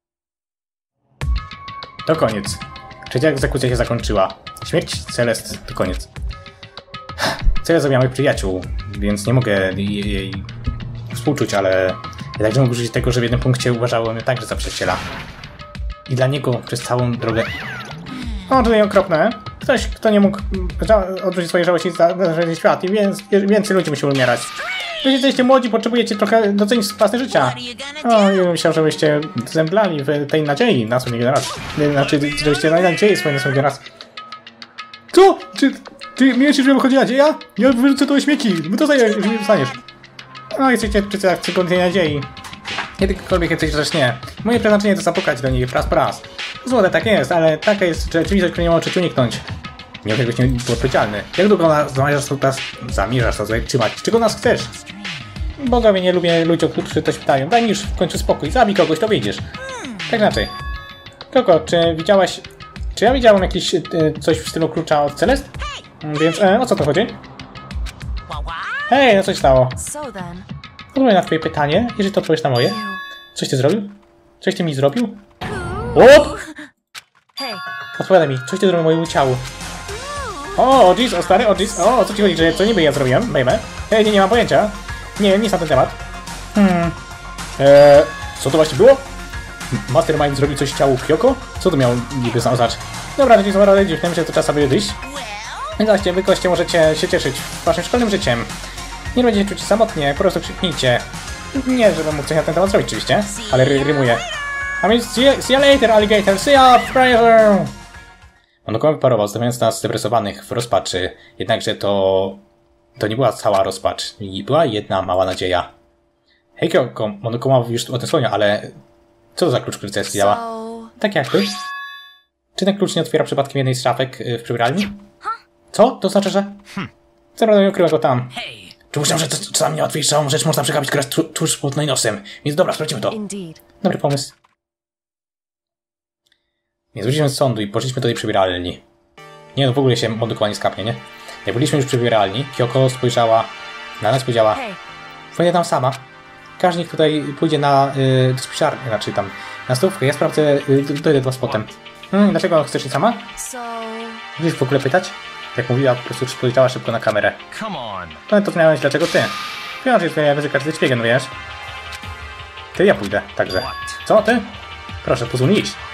To koniec. Trzecia egzekucja się zakończyła. Śmierć Celest to koniec. Celest zabiła moich przyjaciół, więc nie mogę jej współczuć, ale jednakże mogę użyć tego, że w jednym punkcie uważałem ją także za przyjaciela. I dla niego przez całą drogę... O, tutaj okropne. Ktoś, kto nie mógł odwrócić swojej żałości za świat i więc, więcej ludzi musi umierać. Wy jesteście młodzi, potrzebujecie trochę docenić własne życia. O, ja myślałem, że byście zemdlali w tej nadziei na swoją generację. Znaczy, żebyście na nadziei swoją na swoją generację. Co? Czy ty mi myślisz, że wychodzi nadzieja? Ja wyrzucę to śmieci, bo to zajmie, że mi dostaniesz. O, jesteście wszyscy jak cyklon tej nadziei. Kiedykolwiek jesteś też nie. Moje przeznaczenie to zapukać do niej raz po raz. Złote tak jest, ale taka jest rzeczywistość, której nie możesz uniknąć. Nie mogę być nieodpowiedzialny. Jak długo nas zamierzasz teraz zamierzasz to trzymać? Czego nas chcesz? Bogowie, nie lubię ludzi, którzy coś pytają. Daj mi już w końcu spokój. Zabij kogoś, to wyjdziesz. Tak inaczej. Koko, czy widziałaś... Czy ja widziałem jakieś y, coś w stylu klucza od Celest? Więc e, o co to chodzi? Hej, no coś stało. Odpowiem na twoje pytanie, jeżeli to odpowiesz na moje. Coś ty zrobił? Coś ty mi zrobił? What? Odpowiadaj mi, coś ty zrobił mojemu ciału. O, Odis, o stary, Odis, o, o co ci chodzi, że co niby ja zrobiłem? Bejmę? Hej, nie, nie mam pojęcia. Nie, nic na ten temat. Hmm. Eee, co to właśnie było? Mastermind zrobił coś ciału Kyoko? Co to miało niby oznaczać? Dobra, to ci złora leci, myślę, że to czas sobie wyjść. Więc właśnie, wy koście możecie się cieszyć waszym szkolnym życiem. Nie będziecie czuć się samotnie, po prostu krzyknijcie. Nie, żebym mógł coś na ten temat zrobić oczywiście, ale ry rymuję. A więc see you, see you later, alligator, see ya, treasure! Monokuma wyparował, stawiając nas zdepresowanych w rozpaczy. Jednakże to... To nie była cała rozpacz. I była jedna mała nadzieja. Hej, Kyoko, Monokuma już o tym wspomniał, ale... Co to za klucz, który C S działa? So... Tak jak ty? Czy ten klucz nie otwiera przypadkiem jednej z szafek y, w przybieralni? Co? To znaczy, że... Co prawda nie ukryła go tam. Czy myślałem, że czasami niełatwiejszą rzecz można przegapić grać tuż pod nosem. Więc dobra, sprawdzimy to. Dobry pomysł. Nie zwróciliśmy z sądu i poszliśmy do tej przebieralni. Nie, no w ogóle się modykowanie skapnie, nie? Jak byliśmy już w przebieralni, Kyoko spojrzała na nas i powiedziała: pójdę tam sama. Każdy niech tutaj pójdzie na y, do spiszarni, znaczy tam na stołówkę. Ja sprawdzę, y, dojdę do was potem. Hmm, dlaczego chcesz iść sama? Musisz w ogóle pytać? Jak mówiła, po prostu spojrzała szybko na kamerę. No to zmieniałeś, dlaczego ty? Wiem, że jest języka z ćwiegen, wiesz? Ty, ja pójdę, także. Co, ty? Proszę, pozwól mi iść.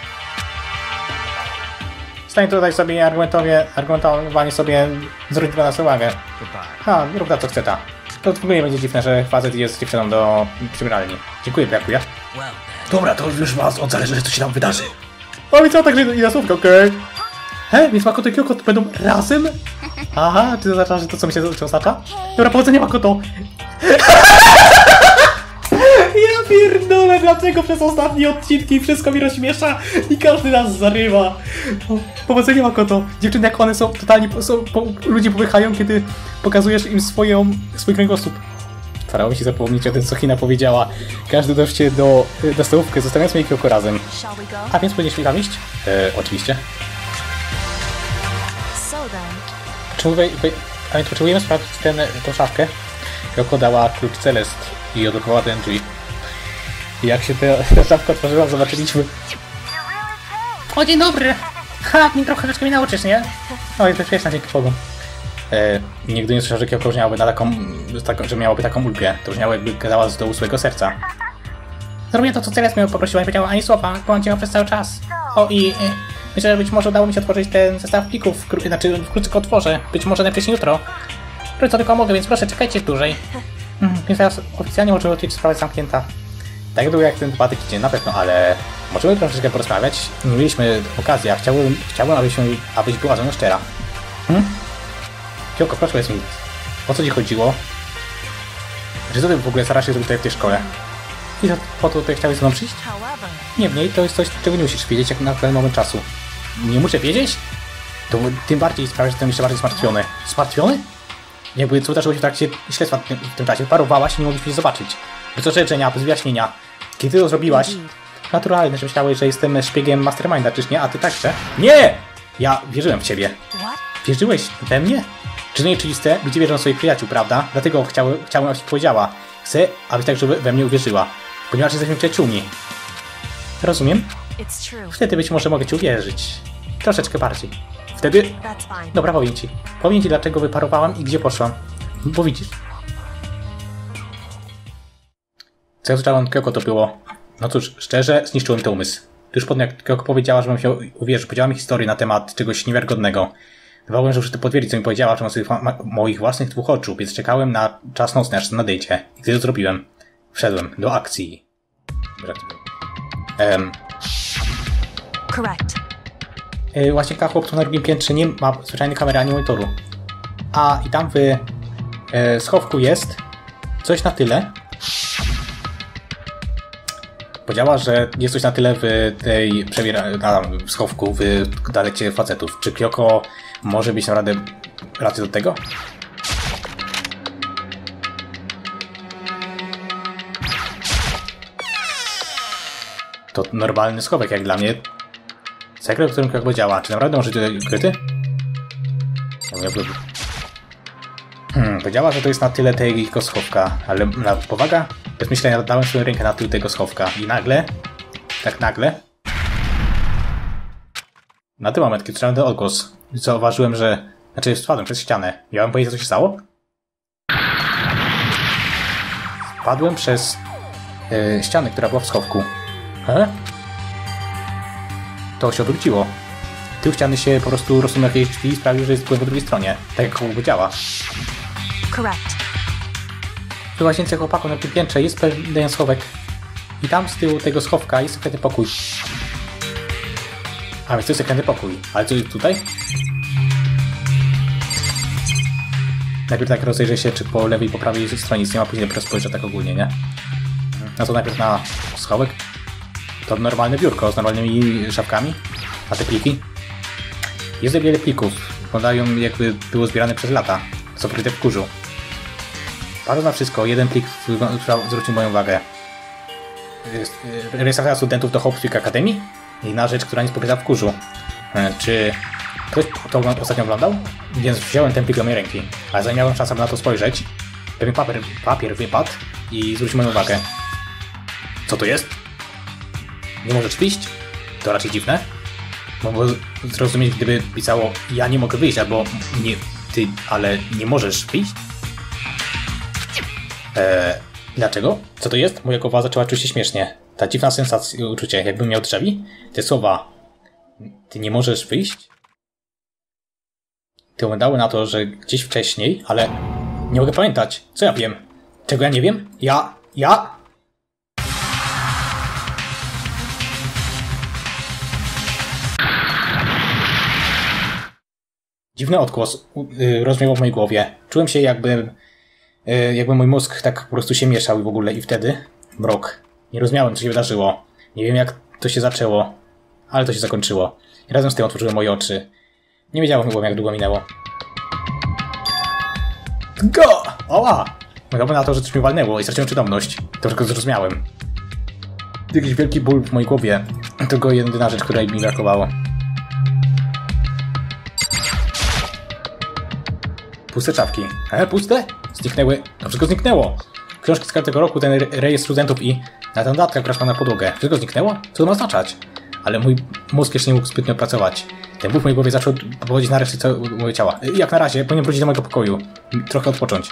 Stań tutaj sobie argumentowie, argumentowanie sobie zwróć na nas uwagę. Ha, rób ta co chce ta. To w ogóle nie będzie dziwne, że facet jest dziewczyną do przybieralni. Dziękuję, brakuje. Dobra, to już was od zależy, co się tam wydarzy. O i co, także i na słówko, okej. Okay. He, więc Makoto i Kyoko będą razem? Aha, czy to oznacza, że to co mi się oznacza? Dobra, powodzenia, Makoto! Ja pierdolę, dlaczego przez ostatnie odcinki wszystko mi rozśmiesza i każdy nas zarywa. Powodzenia, Makoto. Dziewczyny jak one są totalnie, są, po, ludzie popychają, kiedy pokazujesz im swoją, swój kręgosłup. Starało mi się zapomnieć o tym, co Hina powiedziała. Każdy doszcie do, do stołówkę, zostawiając mnie i Kyoko razem. A więc powinniśmy tam iść? E, oczywiście. Potrzebujemy sprawdzić ten, tą szafkę. Kyoko dała klucz Celest i odblokowała ten drzwi. I jak się ta szafka otworzyła, zobaczyliśmy... O, dzień dobry! Ha, mi trochę rzeczkę mi nauczysz, nie? O, jest bezpieczna, dzięki Bogu. E, nigdy nie słyszał, że Kyoko miałaby na taką, taką, że miałaby taką ulgę. To brzmiało, jakby gadała z dołu swojego serca. Zrobiłem to, co Celest mnie poprosiła, nie powiedziała ani słowa, byłam cię przez cały czas. O, i... Myślę, że być może udało mi się otworzyć ten zestaw plików, znaczy wkrótce go otworzę. Być może najwcześniej jutro. Proszę, co tylko mogę, więc proszę, czekajcie dłużej. Mm, więc teraz oficjalnie możemy odkryć sprawę zamknięta. Tak długo jak ten wypadek idzie, na pewno, ale możemy troszeczkę porozmawiać. Nie mieliśmy okazji, a chciałbym, chciałbym abyś, abyś była ze mną szczera. Hmm? Kyoko, proszę powiedz mi, o co ci chodziło? Czy co ty w ogóle starasz się zrobić tutaj w tej szkole? I po to tutaj chciałeś ze mną przyjść? Nie, w niej to jest coś, czego nie musisz wiedzieć jak na ten moment czasu. Nie muszę wiedzieć? To tym bardziej sprawia, że jestem jeszcze bardziej zmartwiony. Zmartwiony? Jakby co wydarzyło się w trakcie śledztwa w tym, w tym czasie. Parowałaś i nie mogliśmy się zobaczyć. Bez orzeczenia, bez wyjaśnienia. Kiedy to zrobiłaś? Naturalne, że myślałeś, że jestem szpiegiem Masterminda, czyż nie? A ty także? Nie! Ja wierzyłem w ciebie. Wierzyłeś we mnie? Czy to nie oczywiste? Gdzie wierzą swoich przyjaciół, prawda? Dlatego chciałem, chciałem abyś powiedziała. Chcę, abyś także we mnie uwierzyła. Ponieważ jesteśmy przyjaciółmi. Rozumiem? Wtedy być może mogę ci uwierzyć. Troszeczkę bardziej. Wtedy... Dobra, powiem ci. Powiem ci, dlaczego wyparowałam i gdzie poszłam. Bo widzisz. Co ja słyszałem, Kyoko to było... No cóż, szczerze, zniszczyłem ten umysł. Tuż po tym, jak Kyoko powiedziała, żebym się uwierzył, powiedziała mi historię na temat czegoś niewiarygodnego. Wydawało mi się, że to potwierdzi, co mi powiedziała, że mam sobie moich własnych dwóch oczu, więc czekałem na czas nocny, aż nadejdzie. I gdy to zrobiłem, wszedłem do akcji. Um, Correct. Yy, właśnie chłopców na drugim piętrze nie ma zwyczajnej kamery ani monitoru. A i tam w yy, schowku jest coś na tyle. Powiedziała, że jest coś na tyle w tej przebiera- na, w schowku w toalecie facetów. Czy Kyoko może mieć naprawdę rację do tego? To normalny schowek, jak dla mnie. Sekret, w którym Kyoko działa. Czy naprawdę może być tutaj ukryty? Hmm, powiedziała, że to jest na tyle tego schowka, ale na powaga, bez myślenia dałem swoją rękę na tył tego schowka i nagle, tak nagle, na ten moment, kiedy słyszałem ten odgłos, zauważyłem, że, znaczy spadłem przez ścianę. Miałem powiedzieć, co się stało? Spadłem przez yy, ścianę, która była w schowku. He? To się odwróciło. Tył ściany się po prostu rozsunął jakieś drzwi i sprawił, że jest byłem po drugiej stronie. Tak jak komu działa. Correct. W łazience chłopaku na tym piętrze jest pewien schowek. I tam z tyłu tego schowka jest sekretny pokój. A więc to jest sekretny pokój. Ale co jest tutaj? Najpierw tak rozejrzę się, czy po lewej i po prawej stronie nic nie ma, później dopiero spojrzę tak ogólnie, nie? No to najpierw na schowek. To normalne biurko z normalnymi szafkami. A te pliki? Jest wiele plików. Wyglądają jakby było zbierane przez lata. Są pokryte w kurzu. Patrząc na wszystko, jeden plik zwrócił moją uwagę. Rejestracja studentów do Hope Peak Academy? Inna rzecz, która nie jest pokryta w kurzu. Czy ktoś to ostatnio oglądał? Więc wziąłem ten plik do mojej ręki. Ale zanim miałem szansę na to spojrzeć, pewien papier, papier wypadł i zwrócił moją uwagę. Co to jest? Nie możesz wyjść? To raczej dziwne. Mogę zrozumieć, gdyby pisało ja nie mogę wyjść, albo nie, ty, ale nie możesz wyjść? Eee, dlaczego? Co to jest? Moja głowa zaczęła czuć się śmiesznie. Ta dziwna sensacja, uczucie, jakbym miał drzewi. Te słowa ty nie możesz wyjść? Ty wyglądały na to, że gdzieś wcześniej, ale nie mogę pamiętać. Co ja wiem? Czego ja nie wiem? Ja... Ja... Dziwny odgłos yy, rozbrzmiał w mojej głowie. Czułem się jakby... Yy, jakby mój mózg tak po prostu się mieszał w ogóle i wtedy... Mrok. Nie rozumiałem, co się wydarzyło. Nie wiem, jak to się zaczęło. Ale to się zakończyło. I razem z tym otworzyłem moje oczy. Nie wiedziałem, jak długo minęło. Go! Oła! Wygląda na to, że coś mi walnęło i straciłem przytomność. To tylko zrozumiałem. Jakiś wielki ból w mojej głowie. Tylko jedyna rzecz, której mi brakowało. Puste czapki. E, puste? Zniknęły. To wszystko zniknęło. Książki z każdego roku, ten rejestr studentów i na tę datkę, która spadła na podłogę. Wszystko zniknęło? Co to ma oznaczać? Ale mój mózg jeszcze nie mógł zbytnio pracować. Ten ból w mojej głowie zaczął powodzić nareszcie całe moje ciała. Jak na razie, powinienem wrócić do mojego pokoju. Trochę odpocząć.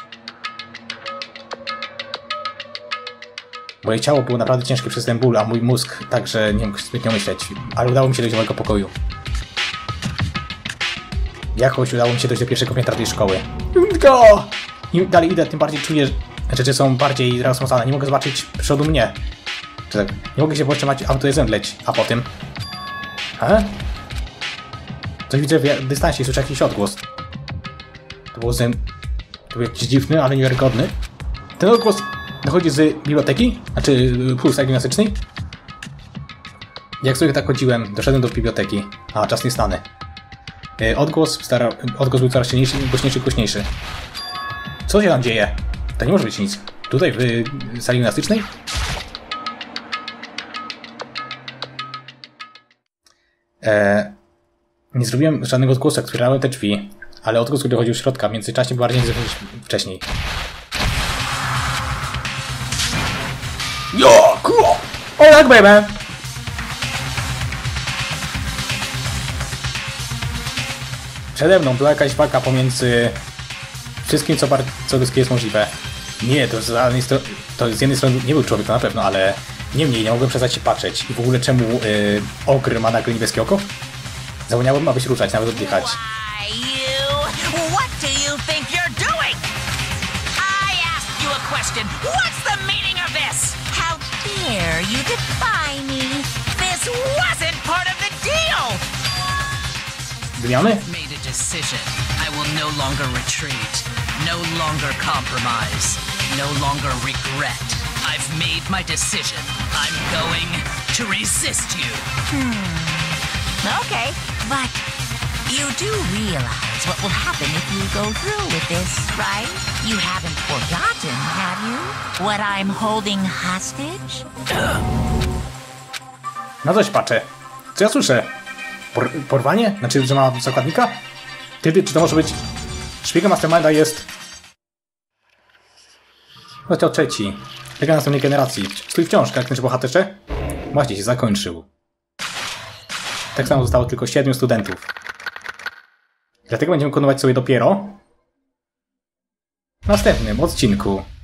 Moje ciało było naprawdę ciężkie przez ten ból, a mój mózg także nie mógł zbytnio myśleć. Ale udało mi się dojść do mojego pokoju. Jakoś udało mi się dojść do pierwszego piętra tej szkoły. Go! Im dalej idę, tym bardziej czuję, że rzeczy są bardziej rozmocone. Nie mogę zobaczyć przodu mnie. Czy tak? Nie mogę się powstrzymać, auto jest zemdleć. A potem... He? Coś widzę w dystansie i słyszę jakiś odgłos. To był zem... To był jakiś dziwny, ale niewiarygodny. Ten odgłos dochodzi z biblioteki? Znaczy puls gimnastycznej? Jak sobie tak chodziłem, doszedłem do biblioteki. A, czas nieznany. Odgłos, stara... Odgłos był coraz silniejszy, głośniejszy, głośniejszy. Co się tam dzieje? To nie może być nic. Tutaj, w sali gimnastycznej? Eee, nie zrobiłem żadnego odgłosu, jak otwierałem te drzwi, ale odgłos, który dochodził z środka, w międzyczasie był bardziej niż wcześniej. Jo, cool! O tak, baby! Przede mną była jakaś walka pomiędzy wszystkim, co, co ludzkie jest możliwe. Nie, to z, to z jednej strony nie był człowiek, to na pewno, ale niemniej nie mogłem przestać się patrzeć. I w ogóle czemu yy, ogr ma nagle niebieskie oko? Zapomniałem, aby się ruszać, nawet oddychać. Wymiany? I will no longer retreat, no longer compromise, no longer regret. I've made my decision. I'm going to resist you. Hmm. Okay, but you do realize what will happen if you go through with this, right? You haven't forgotten, have you? What I'm holding hostage? Na coś patrzę. Co ja słyszę? Por porwanie? Znaczy, że ma zakładnika? Ty, czy to może być... Szpiegiem Masterminda jest... Rozdział trzeci. Legenda następnej generacji. Stój w książkach, jak ten bohaterze? Właśnie się zakończył. Tak samo zostało tylko siedmiu studentów. Dlatego będziemy kontynuować sobie dopiero w następnym odcinku.